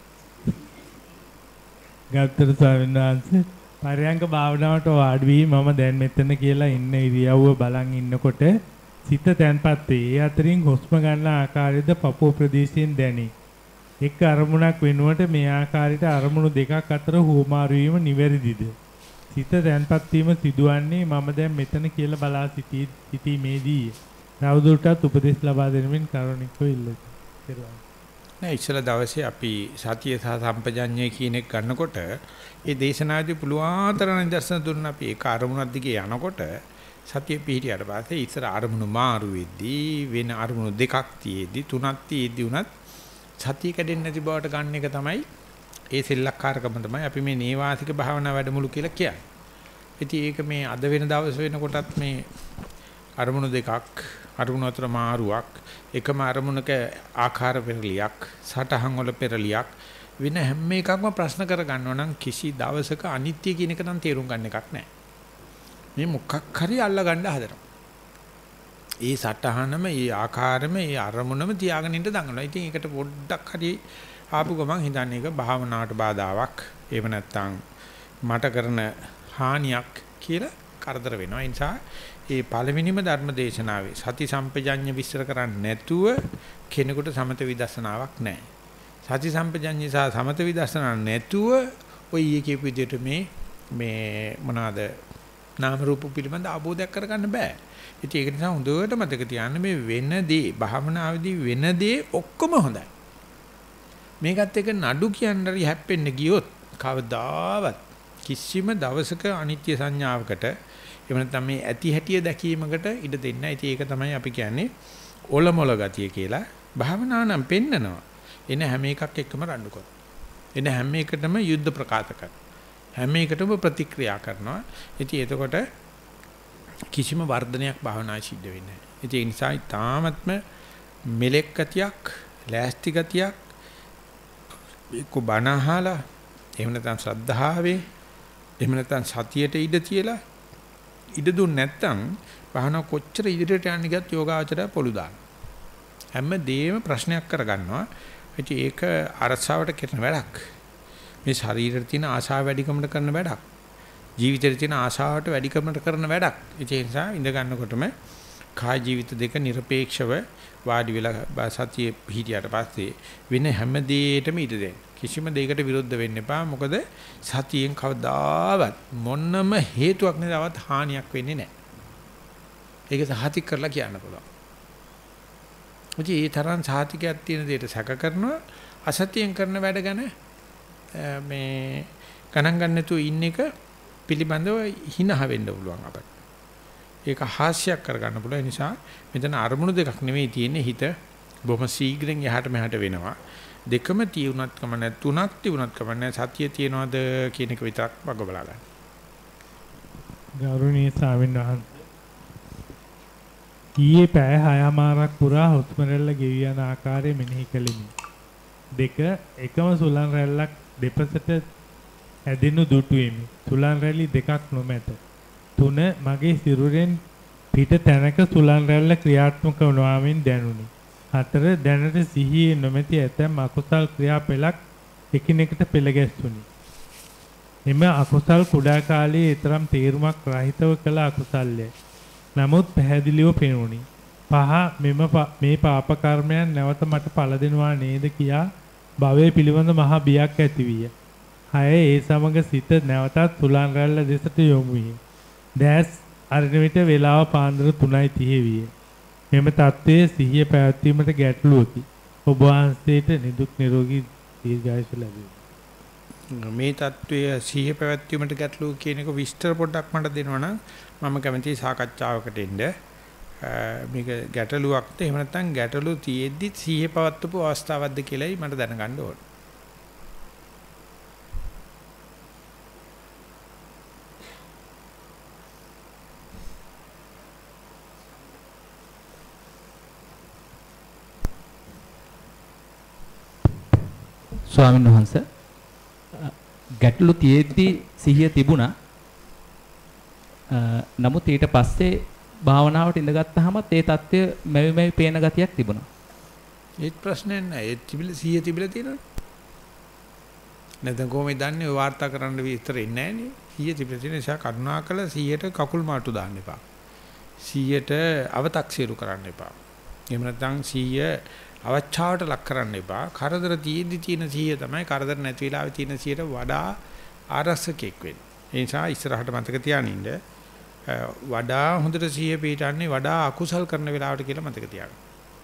ගාතර ස්වාමීන් වහන්සේ පරයන්ක භාවනාවට වාඩි වී මම දැන් මෙතන කියලා ඉන්න ඉරියව්ව බලන් ඉන්නකොට සිත තැන්පත් වේ. ඒ අතරින් හුස්ම ගන්න ආකාරයද පපුව ප්‍රදේශයෙන් දැනේ. එක් අරමුණක් වෙනුවට මේ ආකාරයට අරමුණු දෙකක් අතර හුවමාරු වීම නිවැරදිද? සිත තැන්පත් වීම සිදුවන්නේ මම දැන් මෙතන කියලා බලා සිටී සිටීමේදී. තවදුරටත් උපදෙස් ලබා දෙනමින් කරුණිකව ඉල්ලමි. නෑ ඉස්සලා දවසේ අපි සතිය සහ සම්පජඤ්ඤය කියන එක ගන්නකොට ඒ දේශනාවේදී පුළුවන් තරම් නිදර්ශන දුන්න අපි ඒක අරමුණක් දිගේ යනකොට සතිය පිහිටියට පස්සේ ඉස්සර අරමුණු මාරු වෙද්දී වෙන අරමුණු දෙකක් තියේදී තුනක් තියේදී උනත් සතිය කැඩෙන්නේ නැති බවට ගන්න එක තමයි ඒ සෙල්ලක්කාරකම තමයි අපි මේ නේවාසික භාවනා වැඩමුළු කියලා කියන්නේ. ඉතින් ඒක මේ අද වෙන දවස් වෙනකොටත් මේ අරමුණු දෙකක් අරමුණු අතර මාරුවක් එකම අරමුණක ආකාර පෙරලියක් සටහන් වල පෙරලියක් වෙන හැම එකක්ම ප්‍රශ්න කර ගන්නවා නම් කිසි දවසක අනිත්‍ය කියන එක නම් තේරුම් ගන්න එකක් නැහැ. මේ මොකක් හරි අල්ල ගන්න හදනවා. ඒ සටහනම ඒ ආකාරෙම ඒ අරමුණම තියාගෙන ඉන්න දඟනවා. ඉතින් ඒකට පොඩ්ඩක් හරි ආපු ගමන් හිතන්නේ ඒක භාවනාවට බාධාවක්. එහෙම නැත්නම් මට කරන හානියක් කියලා කරදර වෙනවා. ඒ නිසා ඒ පළවෙනිම ධර්ම දේශනාවේ සති සම්පජඤ්ඤ විස්තර කරන්නේ නැතුව කෙනෙකුට සමත විදර්ශනාවක් නැහැ. සති සම්පජඤ්ඤ සහ සමත විදර්ශනා නැතුව ඔය ඊයේ විදිහට මේ මේ මොනවාද නාම රූප පිළිබඳ අවබෝධයක් කරගන්න බෑ. ඉතින් ඒක නිසා හොඳට මතක තියාගන්න මේ වෙන දේ භාවනාවේදී වෙන දේ ඔක්කොම හොඳයි. මේකත් එක නඩු කියන්නරි හැප්පෙන්න ගියොත් කවදාවත් කිසිම දවසක අනිත්‍ය සංඥාවකට එහෙම නැත්නම් මේ ඇති හැටිය දැකීමකට ඉඩ දෙන්නේ නැහැ. ඉතින් ඒක තමයි අපි කියන්නේ ඔලොමොල ගතිය කියලා. භාවනාව නම් පෙන්නනවා. එන හැම එකක් එක්කම රණ්ඩු කරනවා. එන හැම එකටම යුද්ධ ප්‍රකාශ කරනවා. හැම එකටම ප්‍රතික්‍රියා කරනවා. ඉතින් එතකොට කිසිම වර්ධනයක් භාවනායි සිද්ධ වෙන්නේ නැහැ. ඉතින් ඒ නිසා ඊ타ත්ම මෙලෙක් ගතියක්, ලෑස්ති ගතියක් එක්ක බනහලා එහෙම නැත්නම් ශ්‍රද්ධාවේ එහෙම නැත්නම් සතියට ඉඩ තියලා ඉඩ දුන්නේ නැත්නම් භාවනාව කොච්චර ඉදිරියට යන්න ගියත් යෝගාචරය පොළු දාන හැම දෙයක්ම ප්‍රශ්නයක් කරගන්නවා. ඉතින් ඒක අරසාවට කරන වැඩක්. මේ ශරීරෙට තියෙන ආශාව වැඩිකමට කරන වැඩක්. ජීවිතේට තියෙන ආශාවට වැඩිකමට කරන වැඩක්. ඒ නිසා ඉඳ ගන්නකොටම කාය ජීවිත දෙක নিরপেক্ষව වාඩි වෙලා සතිය පිහිටියට පස්සේ වෙන හැම දෙයකටම ඉඩ දෙන්න. කිසිම දෙයකට විරුද්ධ වෙන්න එපා. මොකද සතියෙන් කවදාවත් මොනම හේතුවක් නැතවත් හානියක් වෙන්නේ නැහැ. ඒක සහතික කරලා කියන්න පුළුවන්. මොකද ඒ තරම් සහතිකයක් තියෙන දෙයට සැක කරනවා අසතියෙන් කරන වැඩ ගැන මේ ගණන් ගන්න නැතුව ඉන්න එක පිළිබඳව හිනහ වෙන්න පුළුවන් අපට. ඒක හාස්‍යයක් කරගන්න පුළුවන්. ඒ නිසා මෙතන අරමුණු දෙකක් නෙවෙයි තියෙන්නේ හිත බොහොම ශීඝ්‍රයෙන් එහාට මෙහාට වෙනවා. දෙකම තියුණත් කම නැත් තුනක් තියුණත් කම නැත් සතිය තියනවාද කියන එක විතරක් වග බලා ගන්න. ගෞරවනීය ස්වාමීන් වහන්සේ ඊයේ පැය හයමාරක් පුරා හුස්ම රැල්ල ගෙවි යන ආකාරය මෙනෙහි කළෙමි. දෙක එකම සුලන් රැල්ලක් දෙපසට ඇදෙනු දුටුවෙමි. සුලන් රැලි දෙකක් නොමැත. තුන මගේ සිරුරෙන් පිට තැනක සුලන් රැල්ල ක්‍රියාත්මක වනවාමින් දැනුනි. හතර දැනට සිහියේ නොමැති ඇතැම් අකුසල් ක්‍රියා පෙළක් එකිනෙකට පෙළ ගැස්සුනි. එම අකුසල් කුඩා කාලයේ තරම් තේරුමක් රහිතව කළ අකුසල්ය. නමුත් පැහැදිලිව පෙනුනි. පහ මෙම මේ පාප කර්මයන් නැවත මට පළ දෙනවා නේද කියා භවයේ පිළිබඳ මහා බියක් ඇති විය. හය ඒ සමග සිත නැවතත් සුලන් රැල්ල දෙසට යොමු විය. දැස් අරින විට වේලාව පාන්දර තුනයි තිහ විය. මෙම தත්ත්වයේ සිහිය පැවැත්වීමට ගැටලුවකි. ඔබ වහන්සේට නිදුක් නිරෝගී දීර්ඝායුෂ ලැබේවා. මේ தත්ත්වයේ සිහිය පැවැත්වීමට ගැටලුව කියන එක විස්තර පොඩ්ඩක් මට දෙනවනම් මම කැමතියි සාකච්ඡාවකට එන්න. මේක ගැටලුවක්ද එහෙම නැත්නම් ගැටලු තියෙද්දි සිහිය පවත්වපු අවස්ථාවක්ද කියලායි මට දැනගන්න ඕන. ස්වාමීන් වහන්සේ ගැටලු තියෙද්දි සිහිය තිබුණා. නමුත් ඊට පස්සේ භාවනාවට ඉඳගත්තාමත් ඒ தත්ත්වය මෙවි මෙවි පේන ගතියක් තිබුණා. ඒත් ප්‍රශ්නයක් නෑ. ඒ තිබිලා සිහිය තිබිලා තියෙනවනේ. නැත්නම් කොහොමද දන්නේ ඔය වාර්තා කරන්න විතර ඉන්නේ නෑනේ. සිහිය තිබිලා තියෙන නිසා කරුණාකර සිහියට කකුල් මාට්ටු දාන්න එපා. සිහියට අව탁සිරු කරන්න එපා. එහෙම නැත්නම් සිහිය අවචාවට ලක් කරන්න එපා. කරදර තියෙද්දි තියෙන සිහිය තමයි කරදර නැති වෙලාවේ තියෙන සිහියට වඩා ආරසකෙක් වෙන්නේ. ඒ නිසා ඉස්සරහට මතක තියානින්න වඩා හොඳට සිහිය පිටන්නේ වඩා අකුසල් කරන වෙලාවට කියලා මතක තියාගන්න.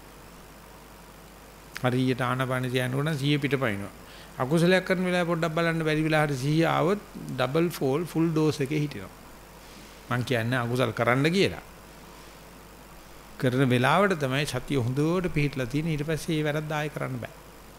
හරියට ආනපාන තියනකොට සිහිය පිටපයින්නවා. අකුසලයක් කරන වෙලාවේ පොඩ්ඩක් බලන්න බැරි වෙලා හරි සිහිය ආවොත් ඩබල් ෆෝල් ෆුල් ඩෝස් එකේ හිටිනවා. මං කියන්නේ අකුසල් කරන්න කියලා. කරන වෙලාවට තමයි සතිය හොඳට පිහිටලා තියෙන. ඊට පස්සේ ඒ වැරද්ද ආයෙ කරන්න බෑ.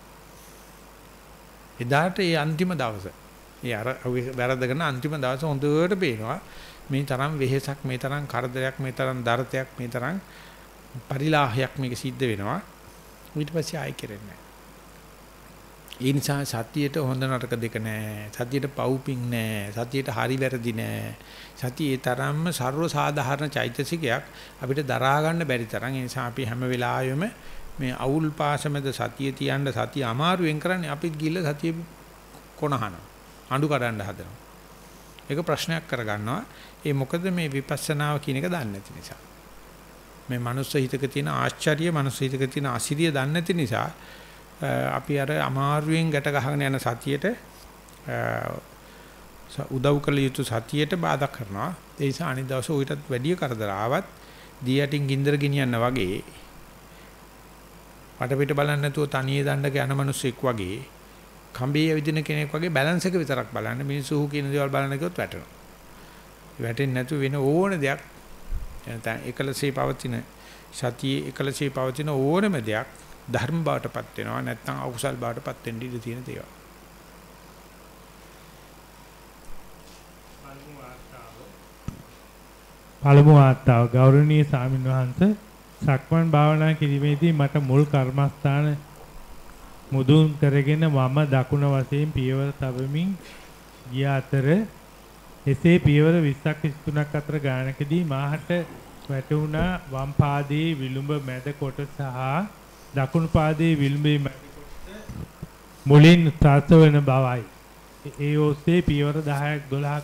එදාට ඒ අන්තිම දවස ඒ අර වැරද්ද කරන අන්තිම දවස හොඳට පේනවා මේ තරම් වෙහෙසක්, මේ තරම් කරදරයක්, මේ තරම් දරතයක්, මේ තරම් පරිලාහයක් මේක සිද්ධ වෙනවා. ඊට පස්සේ ආයෙ කරන්නේ නැහැ. ඒ නිසා සතියේට හොඳ නරක දෙක නැහැ. සතියේට පව්පින් නැහැ. සතියේට හරි වැරදි නැහැ. සතියේ තරම්ම ਸਰව සාධාරණ චෛතසිකයක් අපිට දරා ගන්න බැරි තරම්. ඒ නිසා අපි හැම වෙලාවෙම මේ අවුල් පාසමෙද සතිය තියන්න සතිය අමාරුවෙන් කරන්නේ අපිත් ගිල්ල සතිය කොනහන අඬු කඩන්න හදනවා. ඒක ප්‍රශ්නයක් කරගන්නවා. ඒ මොකද මේ විපස්සනාව කියන එක දන්නේ නැති නිසා. මේ මනුස්ස හිතක තියෙන ආශ්චර්ය, මනුස්ස හිතක තියෙන අසිරිය දන්නේ නැති නිසා අපි අර අමාරුවෙන් ගැට ගහගෙන යන සතියට උදව් කළ යුතු සතියට බාධා කරනවා. ඒ නිසා අනිත් දවසේ ඌටත් වැඩි කරදර ආවත් දී යටින් ගින්දර ගෙනියන්න වගේ වට පිට බලන්න නැතුව තනියේ දණ්ඩක යන මිනිස්සෙක් වගේ කම්බියේ විදින කෙනෙක් වගේ බැලන්ස් එක විතරක් බලන්න. මිනිස්සු කියන දේවල් බලන්න කිව්වොත් වැටෙනවා. වැටෙන්නේ නැතුව වෙන ඕන දෙයක් නැත්නම් එකලසේ පවතින සතියේ එකලසේ පවතින ඕනම දෙයක් ධර්ම බවටපත් වෙනවා. නැත්නම් අකුසල් බවටපත් වෙන්න ඉඩ තියෙන දේවල්. පළමු වාර්තාව ගෞරවනීය ස්වාමීන් වහන්සේ සක්මන් භාවනා කිරීමේදී මට මුල් කර්මස්ථාන මුදුන් කරගෙන වම දකුණ වශයෙන් පියවර තබමින් ගිය අතර එසේ පියවර විස්සක් විසිතුනක් අතර ගානකදී මාහට වැටුණා වම් පාදයේ විලුඹ මැද කොටස සහ දකුණු පාදයේ විලුඹේ මැද කොටස මුලින් ත්‍රාස වෙන බවයි. ඒ ඔස්සේ පියවර දහයක් දොළහක්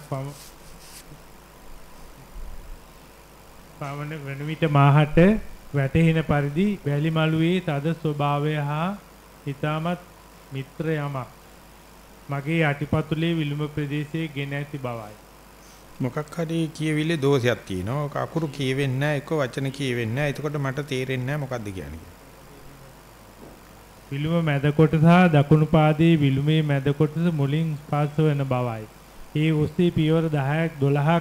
පවන වෙන විට මාහට වැටෙන පරිදි වැලි මළුවේ තද ස්වභාවය හා ඊටමත් මිත්‍ර යමක් මගේ යටිපතුලේ විලුඹ ප්‍රදේශයේ ගෙන ඇති බවයි. මොකක් හරි කියවිලේ දෝෂයක් තියෙනවා. අකුරු කියවෙන්නේ නැහැ, එක වචන කියවෙන්නේ නැහැ. එතකොට මට තේරෙන්නේ නැහැ මොකද්ද කියන්නේ. විලුඹ මැද කොටස සහ දකුණු පාදයේ විලුඹේ මැද කොටස මුලින් ස්පර්ශ වෙන බවයි. ඒ ඔස්සේ පියවර දහයක් දොළහක්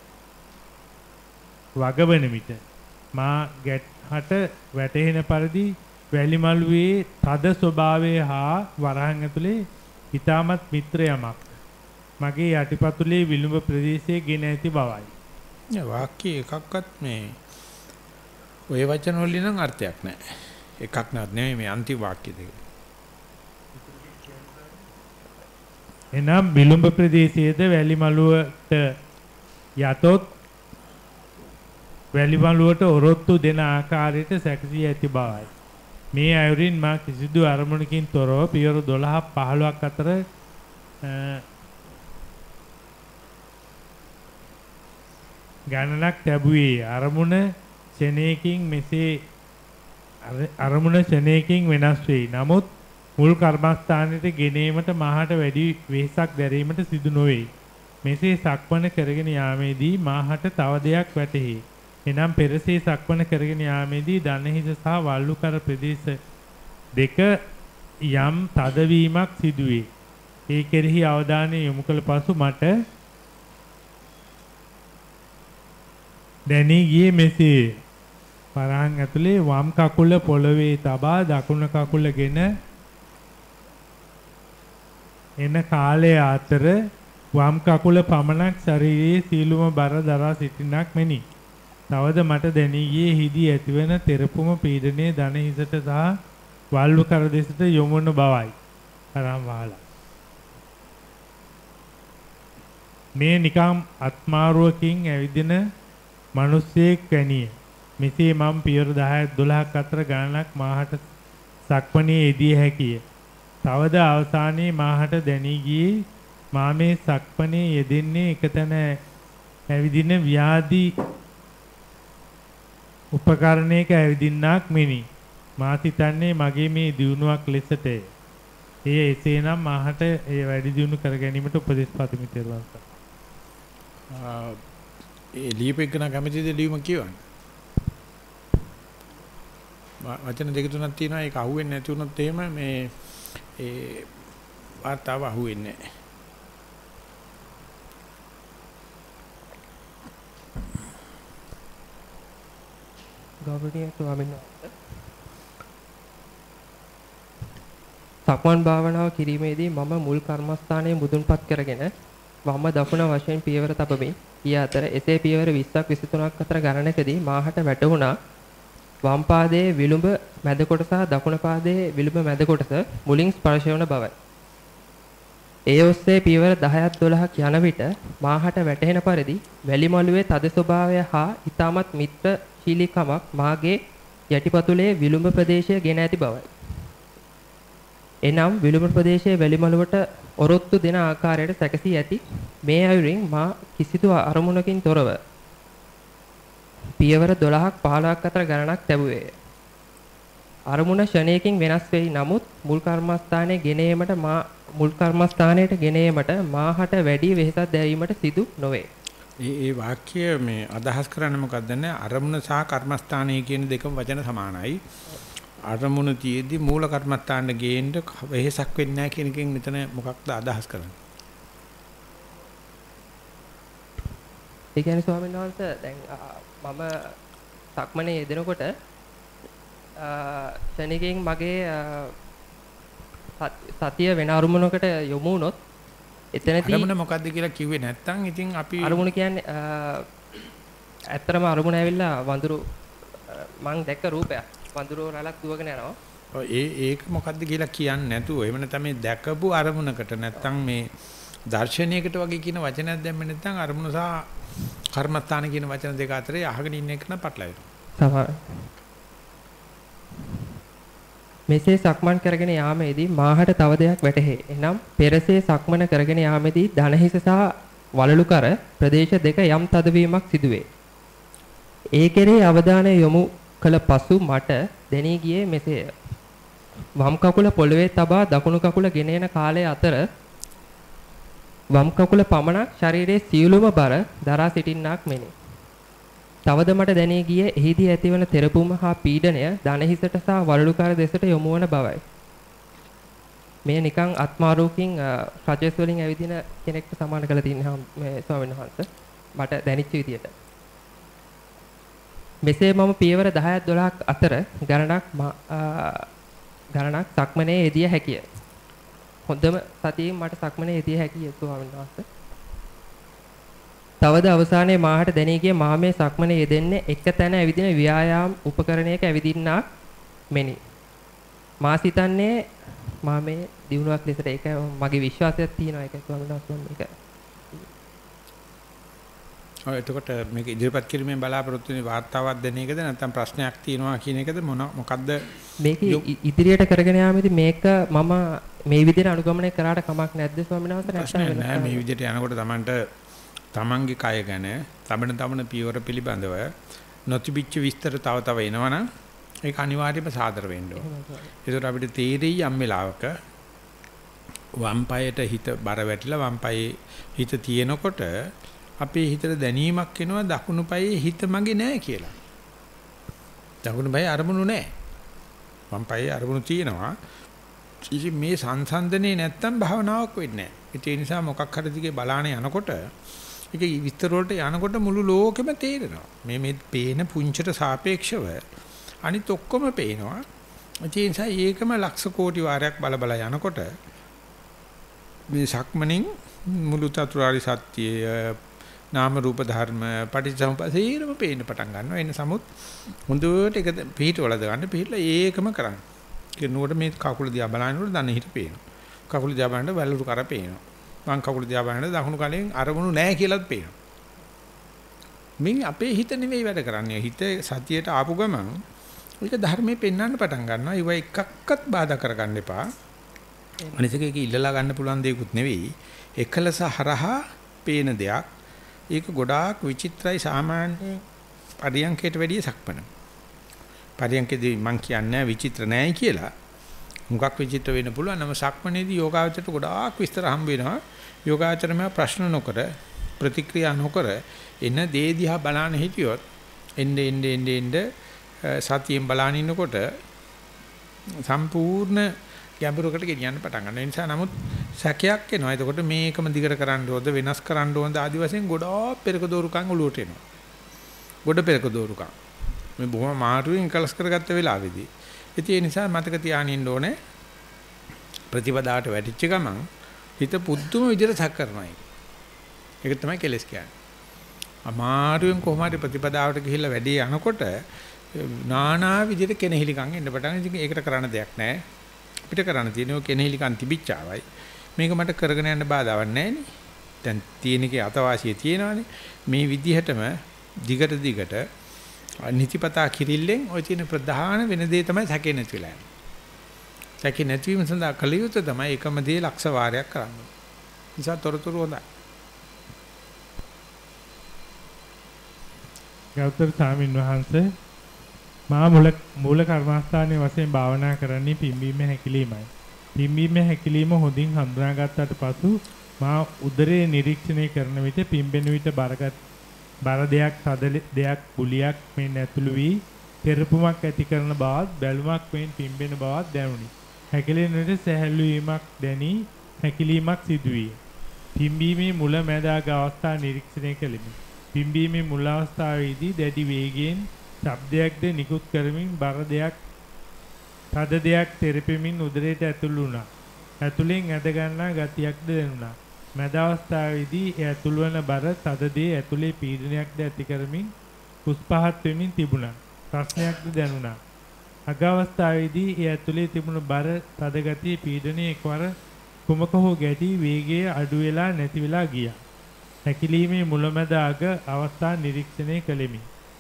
වගවන විට මා ගැටහට වැටෙන පරිදි වැලි මළුවේ තද ස්වභාවය හා වරහන් ඇතුලේ ඊටමත් මිත්‍ර යමක් මගේ යටිපතුලේ විලුඹ ප්‍රදේශයේ ගෙන ඇති බවයි. නේ වාක්‍ය එකක්වත් මේ ඔය වචන වලින් නම් අර්ථයක් නැහැ. එකක් නත් නෙමෙයි මේ අන්තිම වාක්‍ය දෙක. එනම් විලුඹ ප්‍රදේශයේද වැලි මළුවට යතොත් වැලි මළුවට ඔරොත්තු දෙන ආකාරයට සැකසී ඇති බවයි. මේ අයුරින් මා කිසිදු අරමුණකින් තොරව පියවර දොළහක් පහළොවක් අතර ගණනක් ලැබුවේ. අරමුණ ක්ෂණයකින් මෙසේ අරමුණ ක්ෂණයකින් වෙනස් වෙයි. නමුත් මුල් කර්මස්ථානයේ ගෙනීමට මාහට වැඩි වෙහසක් දැරීමට සිදු නොවේ. මෙසේ සක්මන කරගෙන යාමේදී මාහට තව දෙයක් වැටහි. එනම් පෙරසේ සක්මන කරගෙන යාමේදී දණහිස සහ වල්ලුකර ප්‍රදේශ දෙක යම් තදවීමක් සිදුවේ. ඒ කෙරෙහි අවධානය යොමු කළ පසු මට දැනී ගියේ මෙසේ. වරහන් ඇතුලේ වම් කකුල පොළවේ තබා දකුණු කකුලගෙන එන කාලය අතර වම් කකුල පමණක් ශරීරයේ සීලුම බර දරා සිටිනක් මෙනි. තවද මට දැනී ගියේ හිදී ඇතිවන තෙරපුම පීඩනයේ දන හිසට සහ වල්ලු කර දෙසට යොමු වන බවයි. කරම් වහලා. මේ නිකම් අත්මාරුවකින් ඇවිදින මිනිස්සෙක් වැනිය. මෙසේ මම පියවර දහයක් දොළහක් අතර ගණනක් මාහට සක්මණේ යෙදිය හැකිය. තවද අවසානයේ මාහට දැනී ගියේ මා මේ සක්මණේ යෙදෙන්නේ එකතැන ඇවිදින ව්‍යාධි උපකරණයක ඇවිදින්නක් මෙනි. මා සිතන්නේ මගේ මේ දියුණුවක් ලෙසට. එය එසේනම් මාහට ඒ වැඩි දියුණු කර ගැනීමට උපදෙස් පතමි තෙරුවන් සරණයි. ඒ ලියපෙකන කැමතිද ලියුම කියවන්න? වචන දෙක තුනක් තියෙනවා. ඒක අහුවෙන්නේ නැති වුණොත් එහෙම මේ ඒ වාර්තාව අහුවෙන්නේ නැහැ. ගෞරවනීය ස්වාමීන් වහන්සේ, සක්මන් භාවනාව කිරීමේදී මම මුල් කර්මස්ථානයේ මුදුන්පත් කරගෙන වම දකුණ වශයෙන් පියවර තබමි. ඊ අතර එසේ පියවර විස්සක් විසිතුනක් අතර ගණනකදී මාහට වැටහුණා වම් පාදයේ විලුඹ මැද කොටස සහ දකුණු පාදයේ විලුඹ මැද කොටස මුලින් ස්පර්ශ වන බවයි. ඒ ඔස්සේ පියවර දහයක් දොළහක් යන විට මාහට වැටහෙන පරිදි වැලි මළුවේ තද ස්වභාවය හා ඊටමත් මිත්‍ර ශීලීකමක් මාගේ යටිපතුලේ විලුඹ ප්‍රදේශය ගෙන ඇති බවයි. එනම් විලුඹ ප්‍රදේශයේ වැලි මළුවට ඔරොත්තු දෙන ආකාරයට සැකසී ඇති මේ අයුරින් මා කිසිදු අරමුණකින් තොරව පියවර දොළහක් පහළොවක් අතර ගණනක් ලැබුවේය. අරමුණ ක්ෂණයකින් වෙනස් වෙයි. නමුත් මුල් කර්මස්ථානයේ ගෙන ඒමට මා මුල් කර්මස්ථානයට ගෙන ඒමට මාහට වැඩි වෙහසක් දැරීමට සිදු නොවේ. ඒ ඒ වාක්‍ය මේ අදහස් කරන්නේ මොකක්ද නේ? අරමුණ සහ කර්මස්ථානය කියන දෙකම වචන සමානයි. අරමුණ තියේදී මූල කර්මස්ථානට ගේන්න වෙහසක් වෙන්නේ නැහැ කියන එකෙන් මෙතන මොකක්ද අදහස් කරන්නේ? ඒ කියන්නේ ස්වාමීන් වහන්සේ දැන් මම සක්මනේ යෙදෙනකොට ශනිකෙන් මගේ සතිය වෙන අරමුණකට යොමු වුණොත් එතනදී අරමුණ මොකද්ද කියලා කිව්වේ නැත්නම් ඉතින් අපි අරමුණ කියන්නේ ඇත්තටම අරමුණ ඇවිල්ලා වඳුරු මං දැක්ක රූපයක් වඳුරු රැලක් දුවගෙන යනවා. ඔව් ඒ ඒක මොකද්ද කියලා කියන්නේ නැතුව එහෙම නැත්නම් මේ දැකපු අරමුණකට නැත්නම් මේ දර්ශනයකට වගේ කියන වචනයක් දැම්මේ නැත්නම් අරමුණ සහ කර්මස්ථාන කියන වචන දෙක අතරේ අහගෙන ඉන්න එක නම් පටලැවෙනවා. මෙසේ සක්මන් කරගෙන යාමේදී මාහට තව දෙයක් වැටහේ. එනම් පෙරසේ සක්මන කරගෙන යාමේදී දණහිස සහ වලලු කර ප්‍රදේශ දෙක යම් තදවීමක් සිදුවේ. ඒ කෙරෙහි අවධානය යොමු කළ පසු මට දැනී ගියේ මෙසේය. වම් කකුල පොළවේ තබා දකුණු කකුල ගෙන යන කාලය අතර වම් කකුල පමණක් ශරීරයේ සියලුම බර දරා සිටින්නක් මෙනි. තවද මට දැනී ගියේ එහිදී ඇතිවන තෙරපුම හා පීඩනය දණහිසට සහ වලලුකාර දෙසට යොමු වන බවයි. මේ නිකන් ආත්මාරෝකින් රජස් වලින් ඇවිදින කෙනෙක්ට සමාන කරලා තියෙනවා මේ ස්වාමීන් වහන්සේ මට දැනෙච්ච විදියට. මෙසේ මම පියවර දහයක් දොළහක් අතර ගණනක් ගණනක් සක්මනේ යෙදිය හැකිය. හොඳම සතියෙන් මට සක්මනේ යෙදිය හැකිය ස්වාමීන් වහන්සේ. තවද අවසානයේ මාහට දැනී ගිය මා මේ සක්මනේ යෙදෙන්නේ එක තැන ඇවිදින ව්‍යායාම උපකරණයක ඇවිදින්නක් මෙනි. මා සිතන්නේ මා මේ දිනුවක් ලෙසට ඒක මගේ විශ්වාසයක් තියෙනවා ඒක ස්වාමීන් වහන්සේ මේක. ඔය එතකොට මේක ඉදිරිපත් කිරීමෙන් බලාපොරොත්තු වෙන වාර්තාවක් දෙන එකද නැත්නම් ප්‍රශ්නයක් තියෙනවා කියන එකද මොන මොකද්ද මේක ඉදිරියට කරගෙන යාමේදී මේක මම මේ විදිහට අනුගමනය කරාට කමක් නැද්ද ස්වාමීන් වහන්සේ නැත්නම් නෑ මේ විදිහට යනකොට Tamanට Tamanගේ කය ගැන තමන තමන පියවර පිළිබඳව නොතිබිච්ච විස්තර තව තව එනවනම් ඒක අනිවාර්යයෙන්ම සාදර වෙන්න ඕන. ඒකට අපිට තේරෙයි යම් වෙලාවක වම් පායට හිත බර වැටිලා වම් පායේ හිත තියෙනකොට අපේ හිතට දැනීමක් එනවා දකුණු පායේ හිත මගේ නෑ කියලා. දකුණු පායේ අරමුණු නෑ. වම් පායේ අරමුණු තියෙනවා. ඉතින් මේ සංසන්දනේ නැත්තම් භාවනාවක් වෙන්නේ නෑ. ඒ නිසා මොකක් හරි දිගේ බලාන යනකොට ඒක විස්තර වලට යනකොට මුළු ලෝකෙම තේරෙනවා. මේ මේ පේන පුංචට සාපේක්ෂව අනිත් ඔක්කොම පේනවා. ඒ නිසා ඒකම ලක්ෂ කෝටි වාරයක් බල බල යනකොට මේ සක්මණෙන් මුළු චතුරාර්ය සත්‍යය නාම රූප ධර්ම පටිච්චසමුප්පාදේරම පේන්න පටන් ගන්නවා. එන්න සමුත් හොඳට ඒක පිළිහිටවලද ගන්න පිළිහිටලා ඒකම කරන්න. කෙනෙකුට මේ කකුල දිහා බලනකොට දන හිට පේනවා. කකුල දිහා බලනකොට වැලුරු කර පේනවා. වම් කකුල දිහා බලනකොට දකුණු කලෙන් අරමුණු නැහැ කියලාත් පේනවා. මින් අපේ හිත නෙවෙයි වැඩ කරන්නේ. හිත සතියට ආපු ගමන් ඒක ධර්මයේ පෙන්වන්න පටන් ගන්නවා. ඒව එකක්වත් බාධා කරගන්න එපා. අනිත් එක ඉල්ලලා ගන්න පුළුවන් දෙයක්වත් නෙවෙයි. එකලස හරහා පේන දෙයක්. ඒක ගොඩාක් විචිත්‍රයි සාමාන්‍ය පරියන්කයට වැඩිය සක්පන. පරියන්කේදී මං කියන්නේ විචිත්‍ර නෑයි කියලා. මුගක් විචිත්‍ර වෙන්න පුළුවන්. නම සක්මනේදී යෝගාවචරයට ගොඩාක් විස්තර හම්බ වෙනවා. යෝගාවචරම ප්‍රශ්න නොකර ප්‍රතික්‍රියා නොකර එන දේ දිහා බලන්න හිටියොත් එnde ende ende ende සතියෙන් බලන ඉන්නකොට සම්පූර්ණ ගැඹුරකට ගෙනියන්න පටන් ගන්නවා. ඒ නිසා නමුත් සැකයක් එනවා. එතකොට මේකම දිගට කරන්න ඕනද වෙනස් කරන්න ඕනද ආදි වශයෙන් ගොඩාක් පෙරක දෝරුකම් ඔලුවට එනවා. ගොඩ පෙරක දෝරුකම්. මේ බොහොම මාරුවෙන් කලස් කරගත්ත වෙලාවේදී. ඒ නිසා මතක තියාගෙන ඉන්න ඕනේ ප්‍රතිපදාවට වැටිච්ච ගමන් හිත පුදුම විදිහට සැක කරනවා. ඒක තමයි කෙලස් කියන්නේ. අමාරුවෙන් කොහොම හරි ප්‍රතිපදාවට ගිහිල්ලා වැඩේ යනකොට නානා විදිහට කෙනෙහිලිකම් එන්න පටන් ඉතින් ඒකට කරන්න දෙයක් නැහැ. අපිට කරන්න තියෙන්නේ ඔය කෙනෙහිලිකම් තිබිච්චාවයි. මේක මට කරගෙන යන්න බාධාවක් නැහැ නේ. දැන් තියෙනකේ අතවාසිය තියෙනවානේ. මේ විදිහටම දිගට දිගට නිතිපතා කිරිල්ලෙන් ඔය තියෙන ප්‍රධාන වෙන දේ තමයි සැකේ නැති වෙලා යන්නේ. සැකේ නැතිවීම සඳහා කල යුත්තේ තමයි එකම දේ ලක්ෂ වාරයක් කරන්න. නිසා තොරතුරු හොඳයි. ගෞතම ස්වාමීන් වහන්සේ මා මුල මූල කර්මස්ථානයේ වශයෙන් භාවනා කරන්නේ පිම්බීම හැකිලීමයි. පිම්බීම හැකිලීම හොඳින් හඳුනාගත්තට පසු මා උදරයේ නිරීක්ෂණය කරන විට පිම්බෙන විට බරගත් බර දෙයක් තද දෙයක් කුලියක් මෙන් ඇතුළු වී තෙරපුමක් ඇති කරන බවත් බැලුමක් මෙන් පිම්බෙන බවත් දැනුනි. හැකිලෙන විට සැහැල්ලු වීමක් දැනි හැකිලීමක් සිදුවේ. පිම්බීමේ මුල මැද අග අවස්ථා නිරීක්ෂණය කළෙමි. පිම්බීමේ මුල අවස්ථාවේදී දැඩි වේගයෙන් ශබ්දයක්ද නිකුත් කරමින් බර දෙයක් තද දෙයක් තෙරපෙමින් උදරයට ඇතුළු වුණා. ඇතුලෙන් ඇද ගන්නා ගතියක්ද දැනුණා. මැද අවස්ථාවේදී ඒ ඇතුළු වන බර තද දේ ඇතුලේ පීඩනයක්ද ඇති කරමින් කුස් පහත් වෙමින් තිබුණා. ප්‍රශ්නයක්ද දැනුණා. අග අවස්ථාවේදී ඒ ඇතුලේ තිබුණු බර තද ගතිය පීඩනයේ එකවර කුමක හෝ ගැටි වේගය අඩු වෙලා නැති වෙලා ගියා. හැකිලීමේ මුලමැද අග අවස්ථා නිරීක්ෂණය කළෙමි.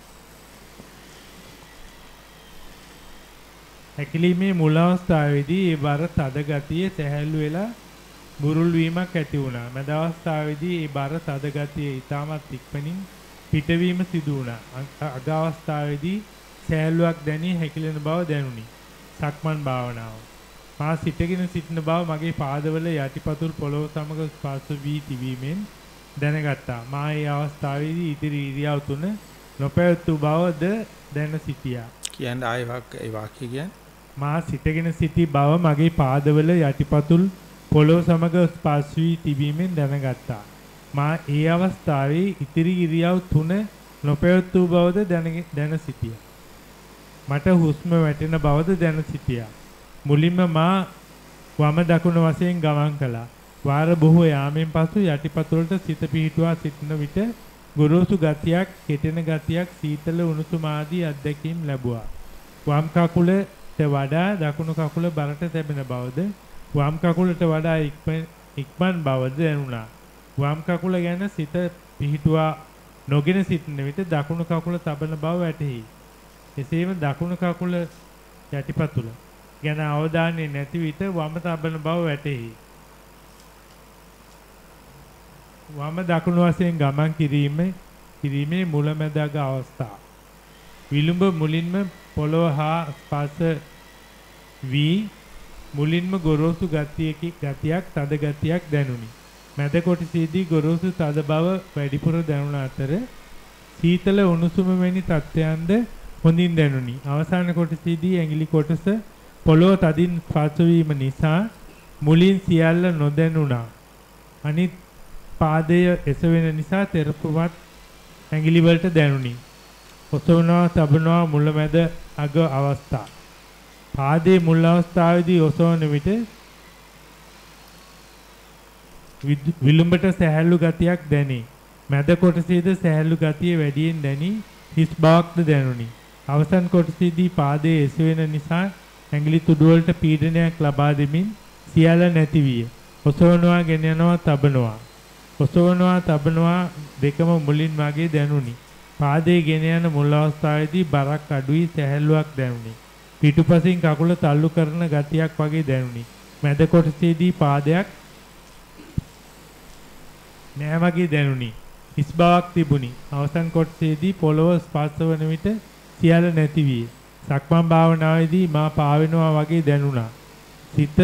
හැකිලීමේ මුල අවස්ථාවේදී ඒ බර තද ගතිය සැහැල්ලු වෙලා බුරුල් වීමක් ඇති වුණා. මැද අවස්ථාවේදී ඒ බර තද ගතිය ඊටමත් ඉක්මනින් පිටවීම සිදු වුණා. අග අවස්ථාවේදී සැහැල්ලුවක් දැනී හැකිලෙන බව දැනුනි. සක්මන් භාවනාව. මා සිටගෙන සිටින බව මගේ පාදවල යටිපතුල් පොළොව සමග ස්පර්ශ වී තිබීමෙන් දැනගත්තා. මා ඒ අවස්ථාවේදී ඉදිරි ඉරියව් තුන නොපැවතු බවද දැන සිටියා. කියන්නේ ආයෙ ඒ වාක්‍ය කියන්නේ මා සිටගෙන සිටි බව මගේ පාදවල යටිපතුල් පොළොව සමග ස්පර්ශ වී තිබීමෙන් දැනගත්තා. මා ඒ අවස්ථාවේ ඉතිරි ඉරියව් තුන නොපැවතු බවද දැන සිටියා. මට හුස්ම වැටෙන බවද දැන සිටියා. මුලින්ම මා වම දකුණ වශයෙන් ගමන් කළා. වාර බොහෝ යාමෙන් පසු යටිපතුලට සිත පිහිටුවා සිටින විට ගොරෝසු ගතියක්, කෙටෙන ගතියක්, සීතල උණුසුම ආදී අත්දැකීම් ලැබුවා. වම් කකුලට වඩා දකුණු කකුල බරට තැබෙන බවද වම් කකුලට වඩා ඉක්මන් ඉක්මන් බවද දැනුණා. වම් කකුල ගැන සිත පිහිටුවා නොගෙන සිටින විට දකුණු කකුල තබන බව වැටහි. එසේම දකුණු කකුල යටිපතුල ගැන අවධානය නැති විට වම තබන බව වැටහි. වම දකුණු වශයෙන් ගමන් කිරීම කිරීමේ මුලැමැදාග අවස්ථා. විලුඹ මුලින්ම පොළොව හා ස්පර්ශ වී මුලින්ම ගොරෝසු ගතියක ගතියක් තද ගතියක් දැනුනි. මැද කොටසේදී ගොරෝසු තද බව වැඩිපුර දැනුන අතර සීතල උණුසුම වැනි තත්ත්වයන්ද හොඳින් දැනුනි. අවසාන කොටසේදී ඇඟිලි කොටස පොළොව තදින් ස්පර්ශ වීම නිසා මුලින් සියල්ල නොදැනුණා. අනිත් පාදය එසවෙන නිසා තෙරපුවත් ඇඟිලි වලට දැනුනි. ඔසවනවා තබනවා මුලමැද අග අවස්ථා. පාදයේ මුල් අවස්ථාවේදී ඔසවන විට විලුඹට සැහැල්ලු ගතියක් දැනේ. මැද කොටසේද සැහැල්ලු ගතිය වැඩියෙන් දැනි හිස් බවක්ද දැනුනි. අවසන් කොටසේදී පාදයේ එසවෙන නිසා ඇඟිලි තුඩු වලට පීඩනයක් ලබා දෙමින් සියල්ල නැති විය. ඔසවනවා ගෙන යනවා තබනවා. ඔසවනවා තබනවා දෙකම මුලින් වගේ දැනුනි. පාදයේ ගෙන යන මුල් අවස්ථාවේදී බරක් අඩුයි සැහැල්ලුවක් දැනුනි. පිටුපසින් කකුල තල්ලු කරන ගතියක් වගේ දැනුනි. මැද කොටසේදී පාදයක් නෑ වගේ දැනුනි. හිස් බවක් තිබුණි. අවසන් කොටසේදී පොළව ස්පර්ශ වන විට සියල්ල නැති විය. සක්මන් භාවනාවේදී මා පාවෙනවා වගේ දැනුණා. සිත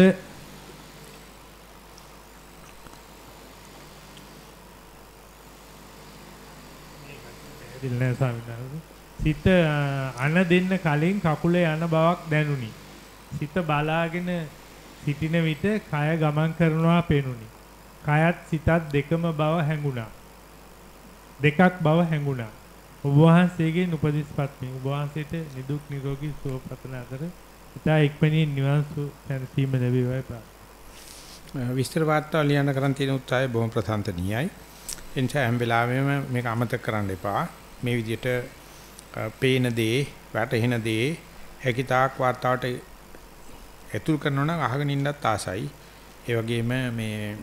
සිත අන දෙන්න කලින් කකුලේ යන බවක් දැනුනි. සිත බලාගෙන සිටින විට කය ගමන් කරනවා පෙනුනි. කයත් සිතත් දෙකම බව හැඟුණා. දෙකක් බව හැඟුණා. ඔබ වහන්සේගෙන් උපදෙස් පත්මි. ඔබ වහන්සේට නිදුක් නිරෝගී සුව පතන අතර ඉතා ඉක්මනින් නිවන් සුව සැනසීම ලැබේවායි ප්‍රාර්ථනා. විස්තර වාර්තා ලියන්න කරන් තියෙන උත්සාහය බොහොම ප්‍රසන්නණීයයි. එනිසා හැම වෙලාවෙම මේක අමතක කරන්න එපා. මේ විදිහට පේන දේ, වැටහෙන දේ හැකිතාක් වාර්තාවට ඇතුල් කරනවා නම් අහගෙන ඉන්නත් ආසයි. ඒ වගේම මේ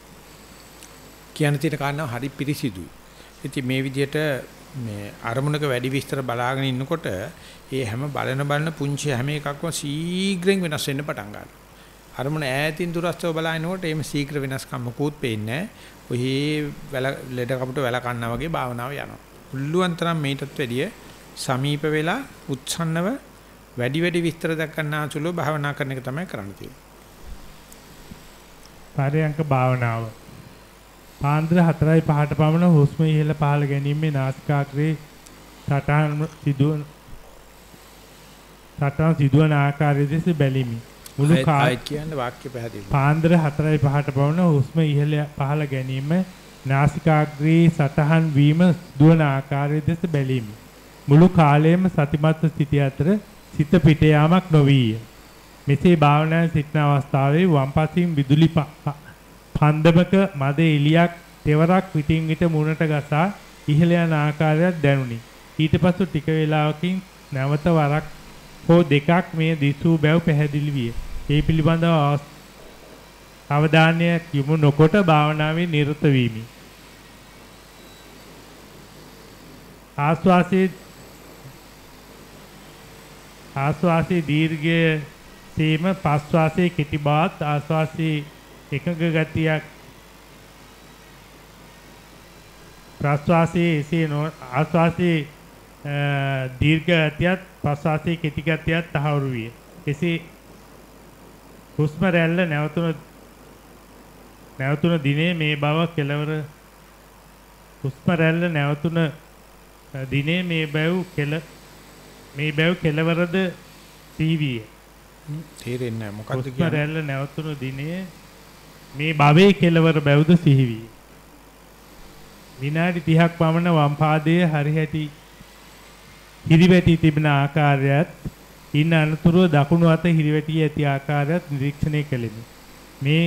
කියන තියෙන කාරණා හරි පිරිසිදුයි. ඉතින් මේ විදිහට මේ අරමුණක වැඩි විස්තර බලාගෙන ඉන්නකොට ඒ හැම බලන බලන පුංචි හැම එකක්ම ශීඝ්‍රයෙන් වෙනස් වෙන්න පටන් ගන්නවා. අරමුණ ඈතින් දුරස්තව බලනකොට එහෙම ශීඝ්‍ර වෙනස්කම් මොකුත් පේන්නේ නැහැ. ඔහි වැල ලෙඩ කපුට වැල කන්නා වගේ භාවනාව යනවා. පුළුවන් තරම් මේකටත් වැඩිය සමීප වෙලා උත්සන්නව වැඩි වැඩි විස්තර දක්වන්නාසුලෝ භාවනා කරන එක තමයි කරන්න තියෙන්නේ. පරයන්ක භාවනාව. පාන්දර හතරයි පහට පමණ හුස්ම ඉහළ පහළ ගැනීමේ නාසිකාග්‍රේ සටහන් සිදුවන සටහන් සිදුවන ආකාරය දෙස බැලිමි. මුළු කාය කියන්නේ වාක්‍ය පැහැදිලි. පාන්දර හතරයි පහට පමණ හුස්ම ඉහළ පහළ ගැනීම නාසිකාග්‍රේ සටහන් වීම සිදුවන ආකාරය දෙස බැලිමි. මුළු කාලයම සතිමත්ව සිටිය අතර සිත පිට යාමක් නොවිය. මෙසේ භාවනාවේ සිටින අවස්ථාවේ වම් පසින් විදුලි පන්දමක මද එලියක් තෙවරක් විටින් විට මුණට ගසා ඉහළ යන ආකාරයක් දැනුනි. ඊට පසු ටික වේලාවකින් නැවත වරක් හෝ දෙකක් මේ දිසූ බැව් පැහැදිලි විය. ඒ පිළිබඳව අවධානයක් යොමු නොකොට භාවනාවේ නිරත වීමි. ආස්වාසේ ආස්වාසේ දීර්ඝය සීම පස්වාසේ කෙටි බවත් ආස්වාසේ එකඟ ගතියක් ප්‍රස්වාසයේ එසේ නො ආස්වාසයේ දීර්ඝ ගතියත් ප්‍රස්වාසයේ කෙටි ගතියත් තහවුරු විය. එසේ හුස්ම රැල්ල නැවතුන නැවතුන දිනේ මේ බව කෙලවර හුස්ම රැල්ල නැවතුන දිනේ මේ බව කෙල මේ බව කෙලවරද සීවිය. තේරෙන්නේ නැහැ මොකද්ද කියන්නේ? හුස්ම රැල්ල නැවතුන දිනේ මේ භවයේ කෙලවර බැවුද සිහිවි. විනාඩි තිහක් පමණ වම් පාදයේ හරිහැටි හිරිවැටි තිබෙන ආකාරයත් ඉන් අනතුරුව දකුණු අත හිරිවැටි ඇති ආකාරයත් නිරීක්ෂණය කළෙමි. මේ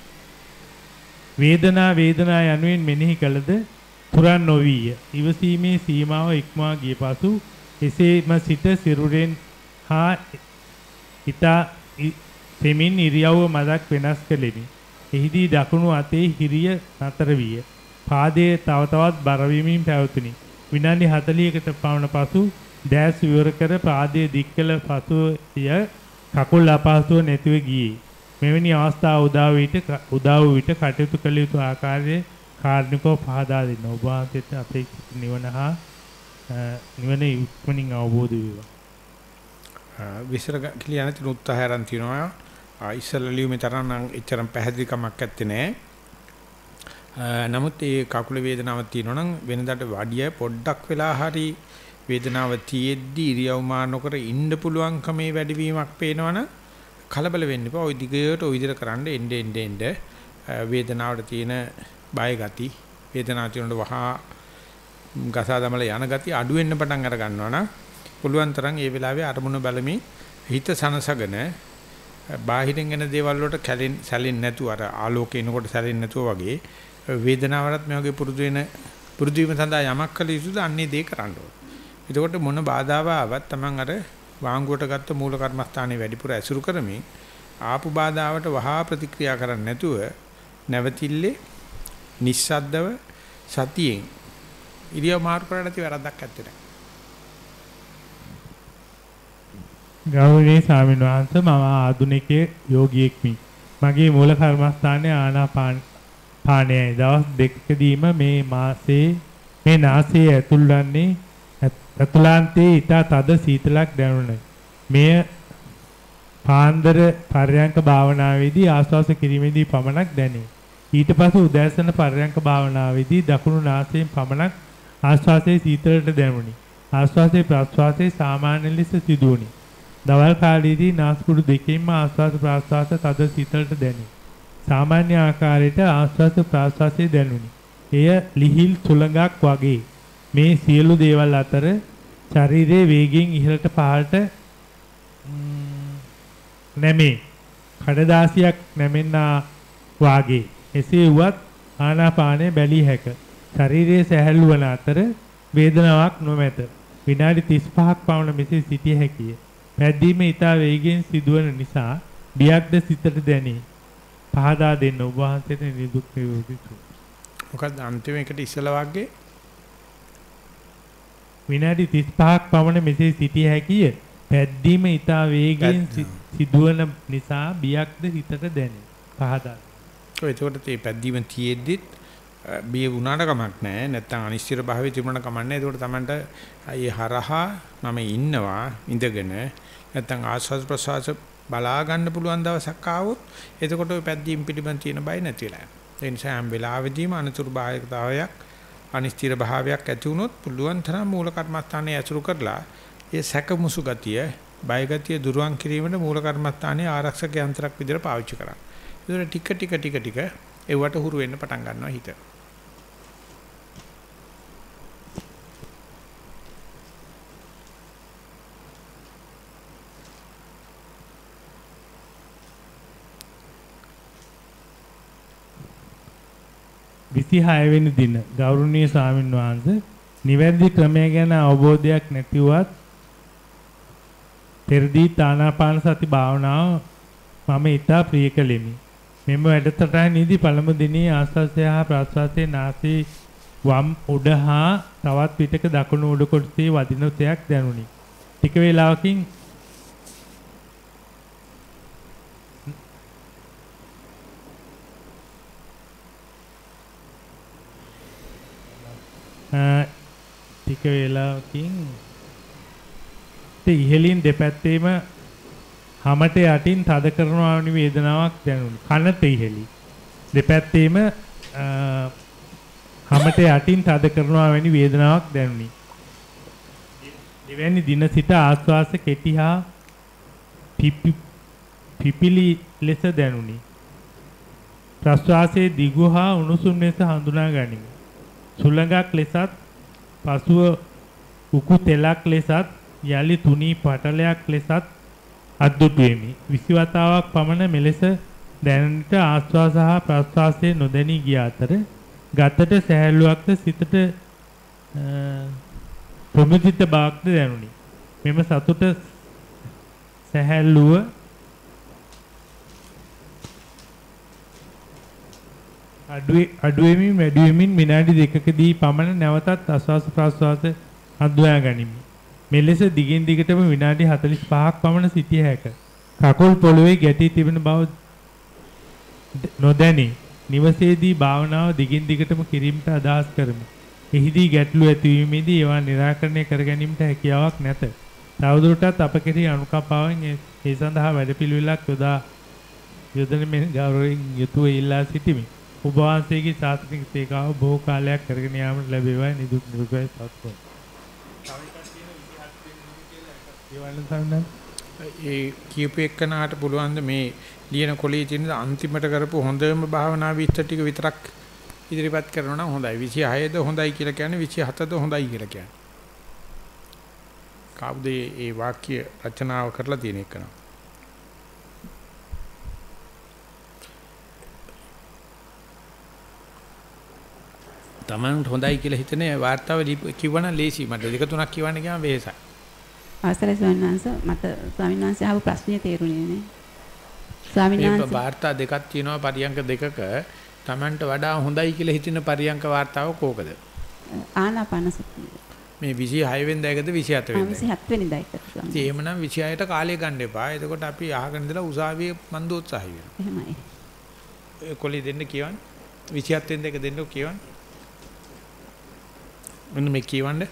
වේදනා වේදනා යනුවෙන් මෙනෙහි කළද පුරන් නොවිය. ඉවසීමේ සීමාව ඉක්මවා ගිය පසු එසේම සිට සිරුරෙන් හා ඊතා තෙමින් ඉරියව්ව මදක් වෙනස් කළෙමි. එහිදී දකුණු අතේ හිරිය නතර විය. පාදයේ තව තවත් බර වීමින් පැවතුණි. විනාඩි හතළිහකට පමණ පසු දැස් විවර කර පාදයේ දික් කළ පසුය කකුල් අපහසුව නැතිව ගියේ. මෙවැනි අවස්ථා උදා විට උදා වූ විට කටයුතු කළ යුතු ආකාරයේ කාර්නිකව පහදා දෙන්න. ඔබ වහන්සේට අපේක්ෂිත නිවන හා නිවන ඉක්මනින් අවබෝධ වේවා. විසර කියලා නැති උත්සාහය අරන් තිනවා. ඉස්සෙල්ලා ලියුමේ තරම් නම් එච්චරම් පැහැදිලිකමක් නැත්තේ නෑ. නමුත් ඒ කකුල වේදනාවක් තියෙනවා නම් වෙනදාට වඩිය පොඩ්ඩක් වෙලා හරි වේදනාව තියෙද්දි ඉරියව් මාර නොකර ඉන්න පුළුවන්කමේ වැඩිවීමක් පේනවනම් කලබල වෙන්න එපා. ওই දිගට ওই විදිහට කරන්න එන්න එන්න එන්න වේදනාවට තියෙන බය ගති වේදනාව තියෙනකොට වහා ගසා දමල යන ගති අඩු වෙන්න පටන් අර ගන්නවා නම් පුළුවන් තරම් ඒ වෙලාවේ අරමුණ බලමින් හිත සනසගෙන බාහිරින් එන දේවල් වලට කැලෙන් සැලෙන්නේ නැතුව අර ආලෝකේ එනකොට සැලෙන්නේ නැතුව වගේ වේදනාවලත් මේ වගේ පුරුදු වෙන පුරුදු වීම සඳහා යමක් කළ යුතුද අන්නේ දේ කරන්න ඕනේ. එතකොට මොන බාධාව ආවත් Taman අර වාංගුවට ගත්ත මූල කර්මස්ථානයේ වැඩිපුර ඇසුරු කරමින් ආපු බාධාවට වහා ප්‍රතික්‍රියා කරන්නේ නැතුව නැවතිල්ලේ නිස්සද්දව සතියෙන් ඉරියව් මාරු කරලා නැති වැරද්දක් නැත්තේ. ගෞරවනීය ස්වාමීන් වහන්සේ මම ආධුනිකයේ යෝගියෙක්මි. මගේ මූල කර්මස්ථානයේ ආනාපාන පානයයි දවස් දෙකකදීම මේ මාසයේ මේ නාසයේ ඇතුල්වන්නේ ඇතුළාන්තයේ ඊට තද සීතලක් දැනුණා. මෙය පාන්දර පර්යංක භාවනාවේදී ආස්වාස කිරීමේදී පමණක් දැනේ. ඊට පසු උදෑසන පර්යංක භාවනාවේදී දකුණු නාසයෙන් පමණක් ආස්වාසයේ සීතලට දැනුනි. ආස්වාසයේ ප්‍රාස්වාසයේ සාමාන්‍ය ලෙස සිදුවුනි. දවල් කාලයේදී නාස්පුඩු දෙකෙන්ම ආස්වාස ප්‍රාස්වාස තද සීතලට දැනේ. සාමාන්‍ය ආකාරයට ආස්වාස ප්‍රාස්වාසයේ දැනුනි. එය ලිහිල් සුළඟක් වගේ. මේ සියලු දේවල් අතර ශරීරයේ වේගයෙන් ඉහළට පහළට නැමේ. කඩදාසියක් නැමෙන්නා වාගේ. එසේ වුවත් ආනාපානය බැලිය හැක. ශරීරයේ සැහැල්ලු වන අතර වේදනාවක් නොමැත. විනාඩි තිස් පහක් පමණ මෙසේ සිටිය හැකිය. පැද්දීම ඉතා වේගයෙන් සිදුවන නිසා බියක්ද සිතට දැනේ. පහදා දෙන්න ඔබ වහන්සේට නිදුක් වේවා. මොකද අන්තිම එකට ඉස්සලා වගේ විනාඩි තිස් පහක් පමණ මෙසේ සිටිය හැකිය. පැද්දීම ඉතා වේගයෙන් සිදුවන නිසා බියක්ද හිතට දැනේ. පහදා. ඔය ඒකට මේ පැද්දීම තියෙද්දිත් බිය වුණාට කමක් නැහැ. නැත්තම් අනිශ්චිත භාවයේ තිබුණාට කමක් නැහැ. ඒකට තමන්ට අය හරහා මම ඉන්නවා ඉඳගෙන නැත්තම් ආස්වාද ප්‍රසවාස බලා ගන්න පුළුවන් දවසක් ආවොත් එතකොට ඔය පැද්දීම් පිළිබඳ තියෙන බය නැති වෙලා යනවා. ඒ නිසා හැම වෙලාවෙදීම අනුතුරු භාවයකතාවයක් අනිශ්චිත භාවයක් ඇති වුණොත් පුළුවන් තරම් මූල කර්මස්ථානයේ ඇසුරු කරලා ඒ සැකමුසු ගතිය බය ගතිය දුරුවන් කිරීමට මූල කර්මස්ථානයේ ආරක්ෂක යන්ත්‍රයක් විදිහට පාවිච්චි කරන්න. ඒක ටික ටික ටික ටික ඒවට හුරු වෙන්න පටන් ගන්නවා හිත. විසිහය වෙනි දින ගෞරවනීය ස්වාමීන් වහන්සේ නිවැරදි ක්‍රමය ගැන අවබෝධයක් නැතිවත් පෙරදී ආනාපාන සති භාවනාව මම ඉතා ප්‍රිය කළෙමි. මෙම වැඩසටහනේදී පළමු දිනේ ආස්වාදය හා ප්‍රාස්වාදයේ නාසයේ වම් උඩ හා තවත් පිටක දකුණු උඩ කොටසේ වදින තයක් දැනුනි. ටික වේලාවකින් ටික වේලාවකින් ඉහළින් දෙපැත්තේම හැමට යටින් තද කරනවා වැනි වේදනාවක් දැනුනි. කනට ඉහළි දෙපැත්තේම හැමට යටින් තද කරනවා වැනි වේදනාවක් දැනුනි. දෙවැනි දින සිට ආස්වාස කෙටි හා පිපිලි ලෙස දැනුනි. ප්‍රස්වාසයේ දිගු හා උණුසුම් ලෙස හඳුනා ගනිමි. සුළඟක් ලෙසත් පසුව උකු තෙලක් ලෙසත් යලි තුනී පටලයක් ලෙසත් අද්දුටු වෙමි. විසි වතාවක් පමණ මෙලෙස දැනෙන්නට ආස්වාස හා ප්‍රස්වාසයේ නොදැනී ගිය අතර ගතට සැහැල්ලුවක්ද සිතට ප්‍රමුදිත බවක්ද දැනුනි. මෙම සතුට සැහැල්ලුව අඩු වෙමින් වැඩි වෙමින් විනාඩි දෙකකදී පමණ නැවතත් ආස්වාස ප්‍රාස්වාස හඳුනා ගනිමි. මෙලෙස දිගින් දිගටම විනාඩි හතළිස් පහක් පමණ සිටිය හැකිය. කකුල් පොළවේ ගැටී තිබෙන බව නොදැනී නිවසේදී භාවනාව දිගින් දිගටම කිරීමට අදහස් කරමි. එහිදී ගැටලු ඇතිවීමේදී ඒවා निराකරණය කර ගැනීමට හැකියාවක් නැත. තවදුරටත් අප කෙරෙහි අනුකම්පාවෙන් ඒ සඳහා වැඩපිළිවෙලක් යොදා යොදන මෙන් ගෞරවයෙන් යුතුව ඉල්ලා සිටිමි. ඔබ වහන්සේගේ ශාස්ත්‍රීය සේවාව බොහෝ කාලයක් කරගෙන යාමට ලැබේවා නිදුක් නිරෝගී සත්වය. ඒ කියපු එක්කනහට පුළුවන් ද මේ ලියන කොලේ තියෙන අන්තිමට කරපු හොඳම භාවනා විස්තර ටික විතරක් ඉදිරිපත් කරනවා නම් හොඳයි. විසිහය ද හොඳයි කියලා කියන්නේ විසිහත ද හොඳයි කියලා කියන්නේ. කවුද මේ වාක්‍ය රචනාව කරලා තියෙන එකන? තමන්ට හොඳයි කියලා හිතන වාර්තාව කිව්වනම් ලේසි. මට දෙක තුනක් කියවන්න ගියාම වෙහසයි. අවසරයි ස්වාමීන් වහන්සේ මට ස්වාමීන් වහන්සේ අහපු ප්‍රශ්නේ තේරුණේ නෑ. ස්වාමීන් වහන්සේ මේ වාර්තා දෙකක් තියෙනවා පරියංක දෙකක තමන්ට වඩා හොඳයි කියලා හිතෙන පරියංක වාර්තාව කෝකද? ආනාපාන සතිය. මේ විසිහය වෙනිදායකද විසිහත වෙනිදායකද? විසිහත් වෙනිදායකට ස්වාමීන්. ඉතින් එහෙමනම් විසිහයට කාලය ගන්න එපා. එතකොට අපි අහගෙන ඉඳලා උසාවියේ මන්දෝත්සාහය වෙනවා. එහෙමයි. ඒ කොලි දෙන්න කියවන්න. විසිහත් වෙනිදායක දෙන්න කියවන්න. මෙන්න මේ කියවන්නේ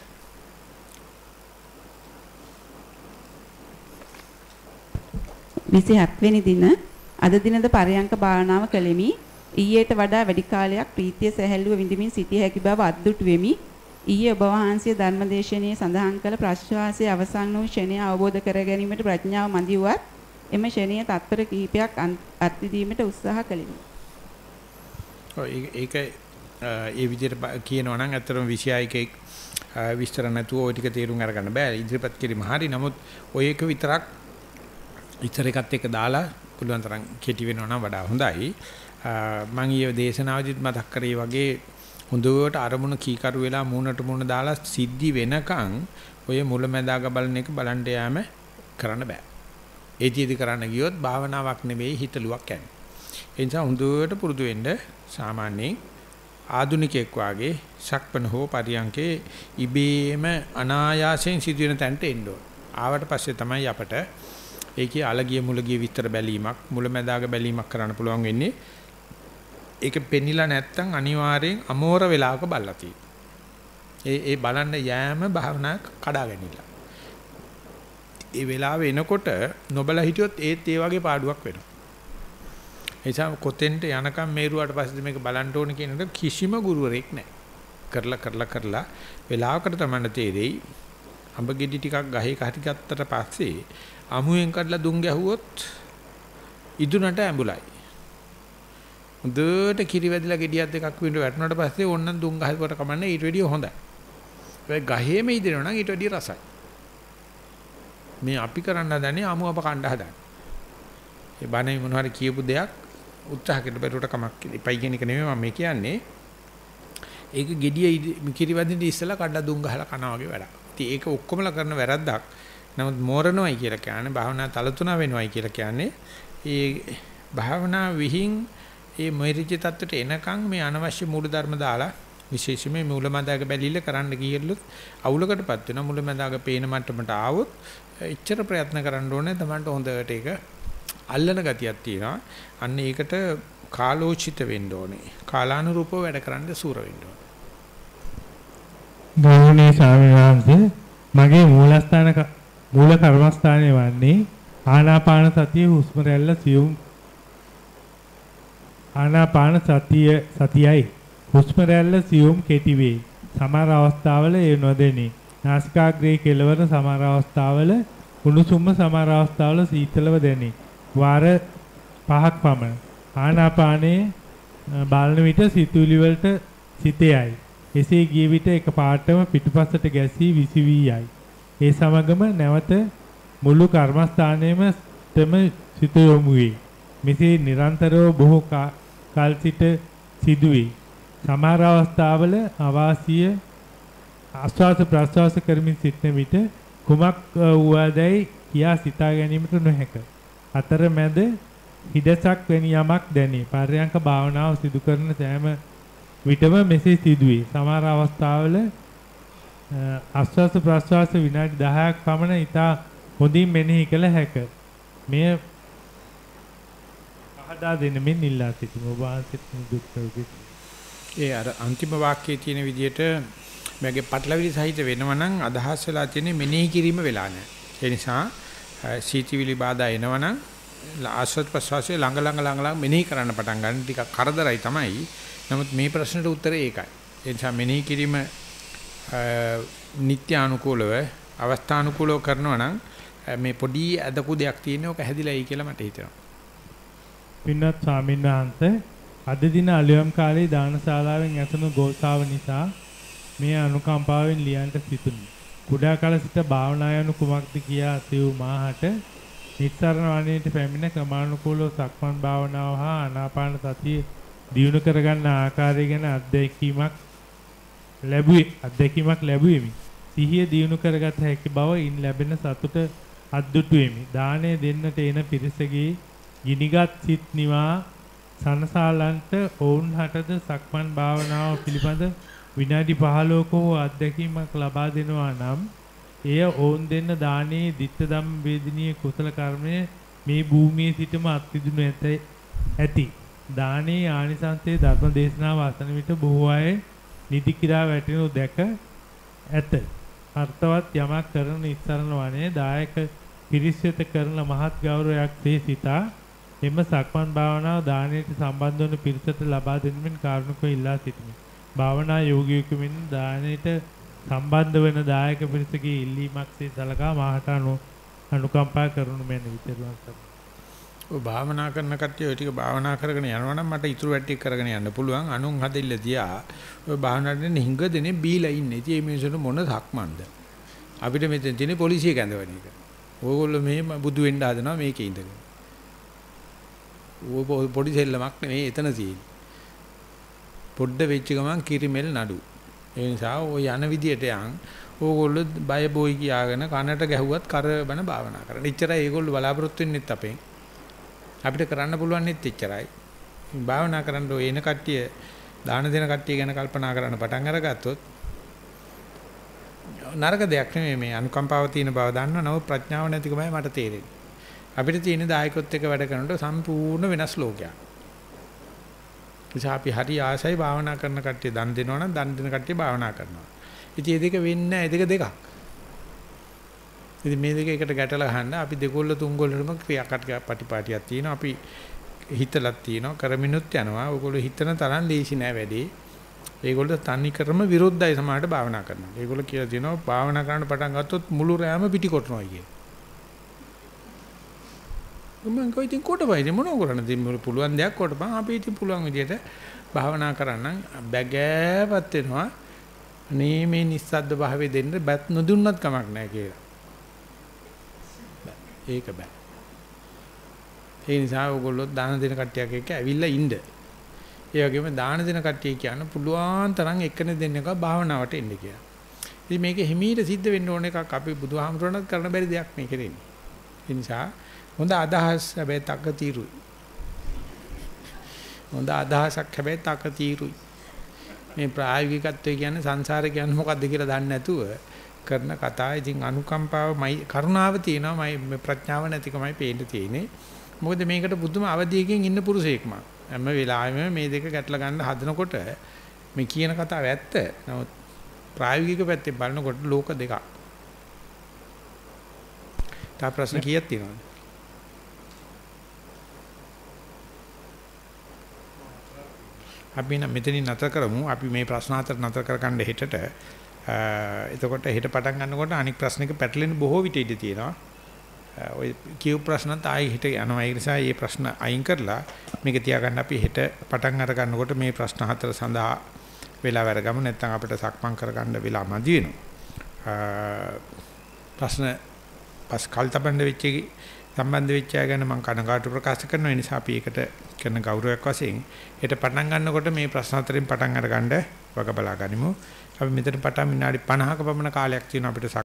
විසිහත් වෙනි දින අද දිනද පරයන්ක භාවනාව කළෙමි. ඊයේට වඩා වැඩි කාලයක් ප්‍රීතිය සැහැල්ලුව විඳමින් සිටිය හැකි බව අද්දුටු වෙමි. ඊයේ ඔබ වහන්සේ ධර්මදේශනයේ සඳහන් කළ ප්‍රශ්වාසයේ අවසන් වූ ෂණය අවබෝධ කර ගැනීමට ප්‍රඥාව මදි වුවත් එම ෂණය තත්පර කිහිපයක් අත්විඳීමට උත්සාහ කළෙමි. ඔය ඒක ඒ විදිහට කියනවා නම් අතරම විෂයයක විස්තර නැතුව ওই ටික තේරුම් අරගන්න බෑ. ඉදිරිපත් කිරීම හරි. නමුත් ඔය එක විතරක් ඉතර එකත් එක්ක දාලා පුළුවන් තරම් කෙටි වෙනවා නම් වඩා හොඳයි. මම ඊයේ දේශනාවදිත් මතක් කරේ වගේ හොඳට අරමුණ කීකරු වෙලා මූණට මූණ දාලා සිද්ධි වෙනකන් ඔය මුලැමැදාග බලන එක බලන්න යෑම කරන්න බෑ. ඒ ජීවිත කරන්න ගියොත් භාවනාවක් නෙවෙයි හිතලුවක් යන්නේ. ඒ නිසා හොඳට පුරුදු වෙන්න සාමාන්‍යයෙන් ආධුනිකයෙක් වාගේ සක්පන හෝ පරියන්කේ ඉබේම අනායාසයෙන් සිදුවෙන තැනට එන්න ඕන. ආවට පස්සේ තමයි අපට ඒකේ අලගිය මුලගිය විතර බැලීමක් මුලැමැදාග බැලීමක් කරන්න පුළුවන් වෙන්නේ. ඒක පෙන්නිලා නැත්තම් අනිවාර්යෙන් අමෝර වෙලාවක බලලා තියෙනවා. ඒ ඒ බලන්න යෑම භාවනා කඩා ගැනීමලා. ඒ වෙලාව එනකොට නොබලා හිටියොත් ඒත් ඒ වගේ පාඩුවක් වෙනවා. ඒ නිසා කොතෙන්ට යනකම් මේරුවාට පස්සේ මේක බලන්න ඕන කියන එක කිසිම ගුරුවරයෙක් නැහැ. කරලා කරලා කරලා වෙලාවකට තමයි තේරෙයි. අඹ ගෙඩි ටිකක් ගහේ කහටි ගත්තට පස්සේ අමුයෙන් කඩලා දුම් ගැහුවොත් ඉදුණට ඇඹුලයි. හොඳට කිරි වැදිලා ගෙඩියක් දෙකක් විතර වැටුණාට පස්සේ ඕන්නම් දුම් ගහකට කමන්නේ ඊට වැඩිය හොඳයි. ඒ ගහේම ඉදිනවා නම් ඊට වැඩිය රසයි. මේ අපි කරන්න හදන්නේ අමු අප කණ්ඩ හදන්නේ. ඒ බණේ මොනවා හරි කියපු දෙයක් උත්සාහ කරලා බැලුවට කමක් එපයි කියන එක නෙමෙයි මම කියන්නේ. ඒක ගෙඩිය කිරි වැදින්න ඉස්සලා කඩලා දුම් ගහලා කනවා වගේ වැඩක්. ඉතින් ඒක ඔක්කොමලා කරන වැරද්දක්. නමුත් මෝරණොයි කියලා කියන්නේ භාවනා තලතුණ වෙනවයි කියලා කියන්නේ ඒ භාවනා විහිං ඒ මොරිච තත්ත්වයට එනකන් මේ අනවශ්‍ය මූල ධර්ම දාලා විශේෂයෙන්ම මූලමදාග බැලිල්ල කරන්න ගියලුත් අවුලකටපත් වෙනවා. මූලමදාග පේන මට්ටමට ආවොත් එච්චර ප්‍රයත්න කරන්න ඕනේ තමන්ට හොඳට ඒක අල්ලන ගතියක් තියෙනවා. අන්න ඒකට කාලෝචිත වෙන්න ඕනේ. කාලානුරූපව වැඩ කරන්න සූර වෙන්න ඕනේ. ගෞරවනීය ස්වාමීන් වහන්සේ මගේ මූලස්ථාන මූල කර්මස්ථානයේ වන්නේ ආනාපාන සතිය හුස්ම රැල්ල සියුම් ආනාපාන සතිය සතියයි හුස්ම රැල්ල සියුම් කෙටි වේ. සමහර අවස්ථාවල ඒ නොදෙනී. නාසිකාග්‍රේ කෙළවර සමහර අවස්ථාවල උණුසුම්ම සමහර අවස්ථාවල සීතලව දැනේ. වාර පහක් පමණ. ආනාපානයේ බලන විට සිතුවිලි වලට සිතේයි. එසේ ගිය විට එක පාටම පිටුපසට ගැසී විසිවී යයි. ඒ සමගම නැවත මුළු කර්මස්ථානයේම තම සිත යොමු වේ. මෙසේ නිරන්තරව බොහෝ කල් සිට සිදුවේ. සමහර අවස්ථාවල අවාසිය ආස්වාද ප්‍රස්වාස කරමින් සිටන විට කුමක් වුවදයි කියා සිතා ගැනීමට නොහැක. අතරමැද හිදසක් වැනි යමක් දැනේ. පර්යංක භාවනාව සිදු කරන සෑම විටම මෙසේ සිදුවේ. සමහර අවස්ථාවල ආස්වාස ප්‍රස්වාස විනාඩි දහයක් පමණ ඉතා හොඳින් මෙනෙහි කළ හැක. මෙය පහදා දෙන්න මෙන් ඉල්ලා සිටිමු. ඔබ වහන්සේට දුක් වේවි. ඒ අර අන්තිම වාක්‍යයේ තියෙන විදිහට මගේ පටලවිලි සහිත වෙනවා නම් අදහස් වෙලා තියෙන්නේ මෙනෙහි කිරීම වෙලා නැහැ. ඒ නිසා සීතිවිලි බාධා එනවනම් ආස්වාද ප්‍රසවාසයේ ළඟ ළඟ ළඟ ළඟ මෙනෙහි කරන්න පටන් ගන්න ටිකක් කරදරයි තමයි. නමුත් මේ ප්‍රශ්නෙට උත්තරේ ඒකයි. ඒ නිසා මෙනෙහි කිරීම නිත්‍ය අනුකූලව අවස්ථානුකූලව කරනවා නම් මේ පොඩි අදකු දෙයක් තියෙන ඕක හැදිලායි කියලා මට හිතෙනවා. පින්වත් ස්වාමීන් වහන්සේ අද දින අලුයම් කාලේ දානශාලාවෙන් ඇතුණු ගෝසාව නිසා මේ අනුකම්පාවෙන් ලියන්නට සිටුනි. කුඩා කාල සිට භාවනා යනු කුමක්ද කියා සිව් මාහට නිස්සාරණ වණේට පැමිණ ක්‍රමානුකූලව සක්මන් භාවනාව හා ආනාපාන සතිය දියුණු කරගන්න ආකාරය ගැන අත්දැකීමක් ලැබුවේ අත්දැකීමක් ලැබුවෙමි. සිහිය දියුණු කරගත හැකි බව ඉන් ලැබෙන සතුට අද්දුටුවෙමි. දාණය දෙන්නට එන පිරිසගේ ගිනිගත් සිත් නිවා සනසාලන්ට ඔවුන් හටද සක්මන් භාවනාව පිළිබඳ විනාඩි පහළොවක හෝ අත්දැකීමක් ලබා දෙනවා නම් එය ඔවුන් දෙන්න දානයේ ditta ධම්ම වේදිනිය කුසල කර්මය මේ භූමියේ සිටම අත්විඳිනු ඇති. දානයේ ආනිසංසයේ ධර්ම දේශනාව අසන විට බොහෝ අය නිදි කිරා වැටෙනු දැක ඇත. අර්ථවත් යමක් කරන ඉස්සරණ වනේ දායක පිරිස් වෙත කරන මහත් ගෞරවයක් සේ සිතා එම සක්මන් භාවනාව දානයට සම්බන්ධ වන පිරිසට ලබා දෙන්නෙමින් කාරුණිකව ඉල්ලා සිටිමි. භාවනා යෝගියෙකු මෙන් දානයට සම්බන්ධ වන දායක පිරිසගේ ඉල්ලීමක් සේ සලකා මාහට අනුකම්පා කරනු මෙන්න විතරුවන් සර්. ඔය භාවනා කරන කට්ටිය ඔය ටික භාවනා කරගෙන යනවා නම් මට ඉතුරු වැටි කරගෙන යන්න පුළුවන්. අනුන් හදෙල්ල තියා ඔය භාවනාවෙන් හිඟ දෙනේ බීලා ඉන්නේ. ඉතින් මේ මිනිස්සුන්ට මොන සක්මන්ද? අපිට මෙතන තියෙන පොලිසිය කැඳවන එක. ඕගොල්ලෝ මේ බුදු වෙන්න හදනවා මේකේ ඉඳගෙන. ඕ පොඩි සෙල්ලමක් නෙමෙයි එතන තියෙන්නේ. පොඩ්ඩ වෙච්ච ගමන් කිරිමෙල් නඩු. ඒ නිසා ඔය යන විදියට යන් ඕගොල්ලෝ බය බොයි කියාගෙන කනට ගැහුවත් කරබන භාවනා කරන්න. එච්චරයි ඒගොල්ලෝ බලාපොරොත්තු වෙන්නෙත් අපෙන්. අපිට කරන්න පුළුවන් නෙත් එච්චරයි. භාවනා කරන්න ඔය එන කට්ටිය දාන දෙන කට්ටිය ගැන කල්පනා කරන්න පටන් අරගත්තොත් නරක දෙයක් නෙමෙයි මේ අනුකම්පාව තියෙන බව දන්නවා. නමුත් ප්‍රඥාව නැතිකමයි මට තේරෙන්නේ. අපිට තියෙන දායකත්වයක වැඩ කරනකොට සම්පූර්ණ වෙනස් ලෝකයක්. නිසා අපි හරි ආසයි භාවනා කරන කට්ටිය දන් දෙනවා නම් දන් දෙන කට්ටිය භාවනා කරනවා. ඉතින් මේ දෙක වෙන්නේ නැහැ. දෙක දෙකක්. ඉතින් මේ දෙක එකට ගැටලා ගන්න අපි දෙකොල්ල තුන්කොල්ලටම ක්‍රියාකට පටිපාටියක් තියෙනවා. අපි හිතලක් තියෙනවා කරමිනුත් යනවා. ඔයගොල්ලෝ හිතන තරම් ලේසි නෑ වැඩේ. ඒගොල්ලෝ තනි කරම විරුද්ධයි සමාජයට භාවනා කරනවා. ඒගොල්ලෝ කියලා තියෙනවා භාවනා කරන්න පටන් ගත්තොත් මුළු රැම පිටි කොටනවා කියලා. මම කොයි තින් කොටපයිද මොනව කරන්නද මේ පුළුවන් දෙයක් කොටපන් අපි ඉතින් පුළුවන් විදියට භාවනා කරන්න බැගෑවත් වෙනවා. අනේ මේ නිස්සද්ද භාවයේ දෙන්න බත් නොදුන්නත් කමක් නැහැ කියලා. ඒක බෑ. ඒ නිසා ඔයගොල්ලෝ දාන දෙන කට්ටියක් එක්ක ඇවිල්ලා ඉන්න. ඒ වගේම දාන දෙන කට්ටිය කියන පුළුවන් තරම් එක්කනේ දෙන්න එක භාවනාවට එන්න කියලා. ඉතින් මේක හිමීට සිද්ධ වෙන්න ඕන එකක් අපි බුදුහාමුදුරණත් කරන්න බැරි දෙයක් මේ කරන්නේ. ඒ නිසා හොඳ අදහස් හැබැයි තක తీරුයි. හොඳ අදහසක් හැබැයි තක తీරුයි. මේ ප්‍රායෝගිකත්වය කියන්නේ සංසාරේ කියන්නේ මොකක්ද කියලා දන්නේ නැතුව කරන කතා. ඉතින් අනුකම්පාවමයි කරුණාව තියෙනවා මයි ප්‍රඥාව නැතිකමයි පේන්න තියෙන්නේ. මොකද මේකට බුදුම අවධියකින් ඉන්න පුරුෂයෙක් මම. හැම වෙලාවෙම මේ දෙක ගැටලා ගන්න හදනකොට මේ කියන කතාව ඇත්ත. නමුත් ප්‍රායෝගික පැත්තෙන් බලනකොට ලෝක දෙකක්. තා ප්‍රශ්න කීයක් තියෙනවද? අපි නම් මෙතනින් නතර කරමු. අපි මේ ප්‍රශ්න හතර නතර කරගන්න හෙටට. එතකොට හෙට පටන් ගන්නකොට අනික් ප්‍රශ්නික පැටලෙන බොහෝ විට ඉඳී තියෙනවා. ඔය කියු ප්‍රශ්නත් ආයි හෙට යනවා. ඒ නිසා මේ ප්‍රශ්න අයින් කරලා මේක තියාගන්න අපි හෙට පටන් අර ගන්නකොට මේ ප්‍රශ්න හතර සඳහා වෙලා වැඩගමු. නැත්නම් අපිට සක්මන් කරගන්න වෙලා මදි වෙනවා. ප්‍රශ්න පස් කල්තබන්න වෙච්ච සම්බන්ධ වෙච්ච අය ගැන මම කනගාටු ප්‍රකාශ කරනවා. ඒ නිසා අපි ඒකට කරන ගෞරවයක් වශයෙන් හෙට පටන් ගන්නකොට මේ ප්‍රශ්න හතරෙන් පටන් අරගන්න වග බලා ගනිමු. අපි මෙතන පටන් විනාඩි පනහක පමණ කාලයක් තියෙනවා අපිට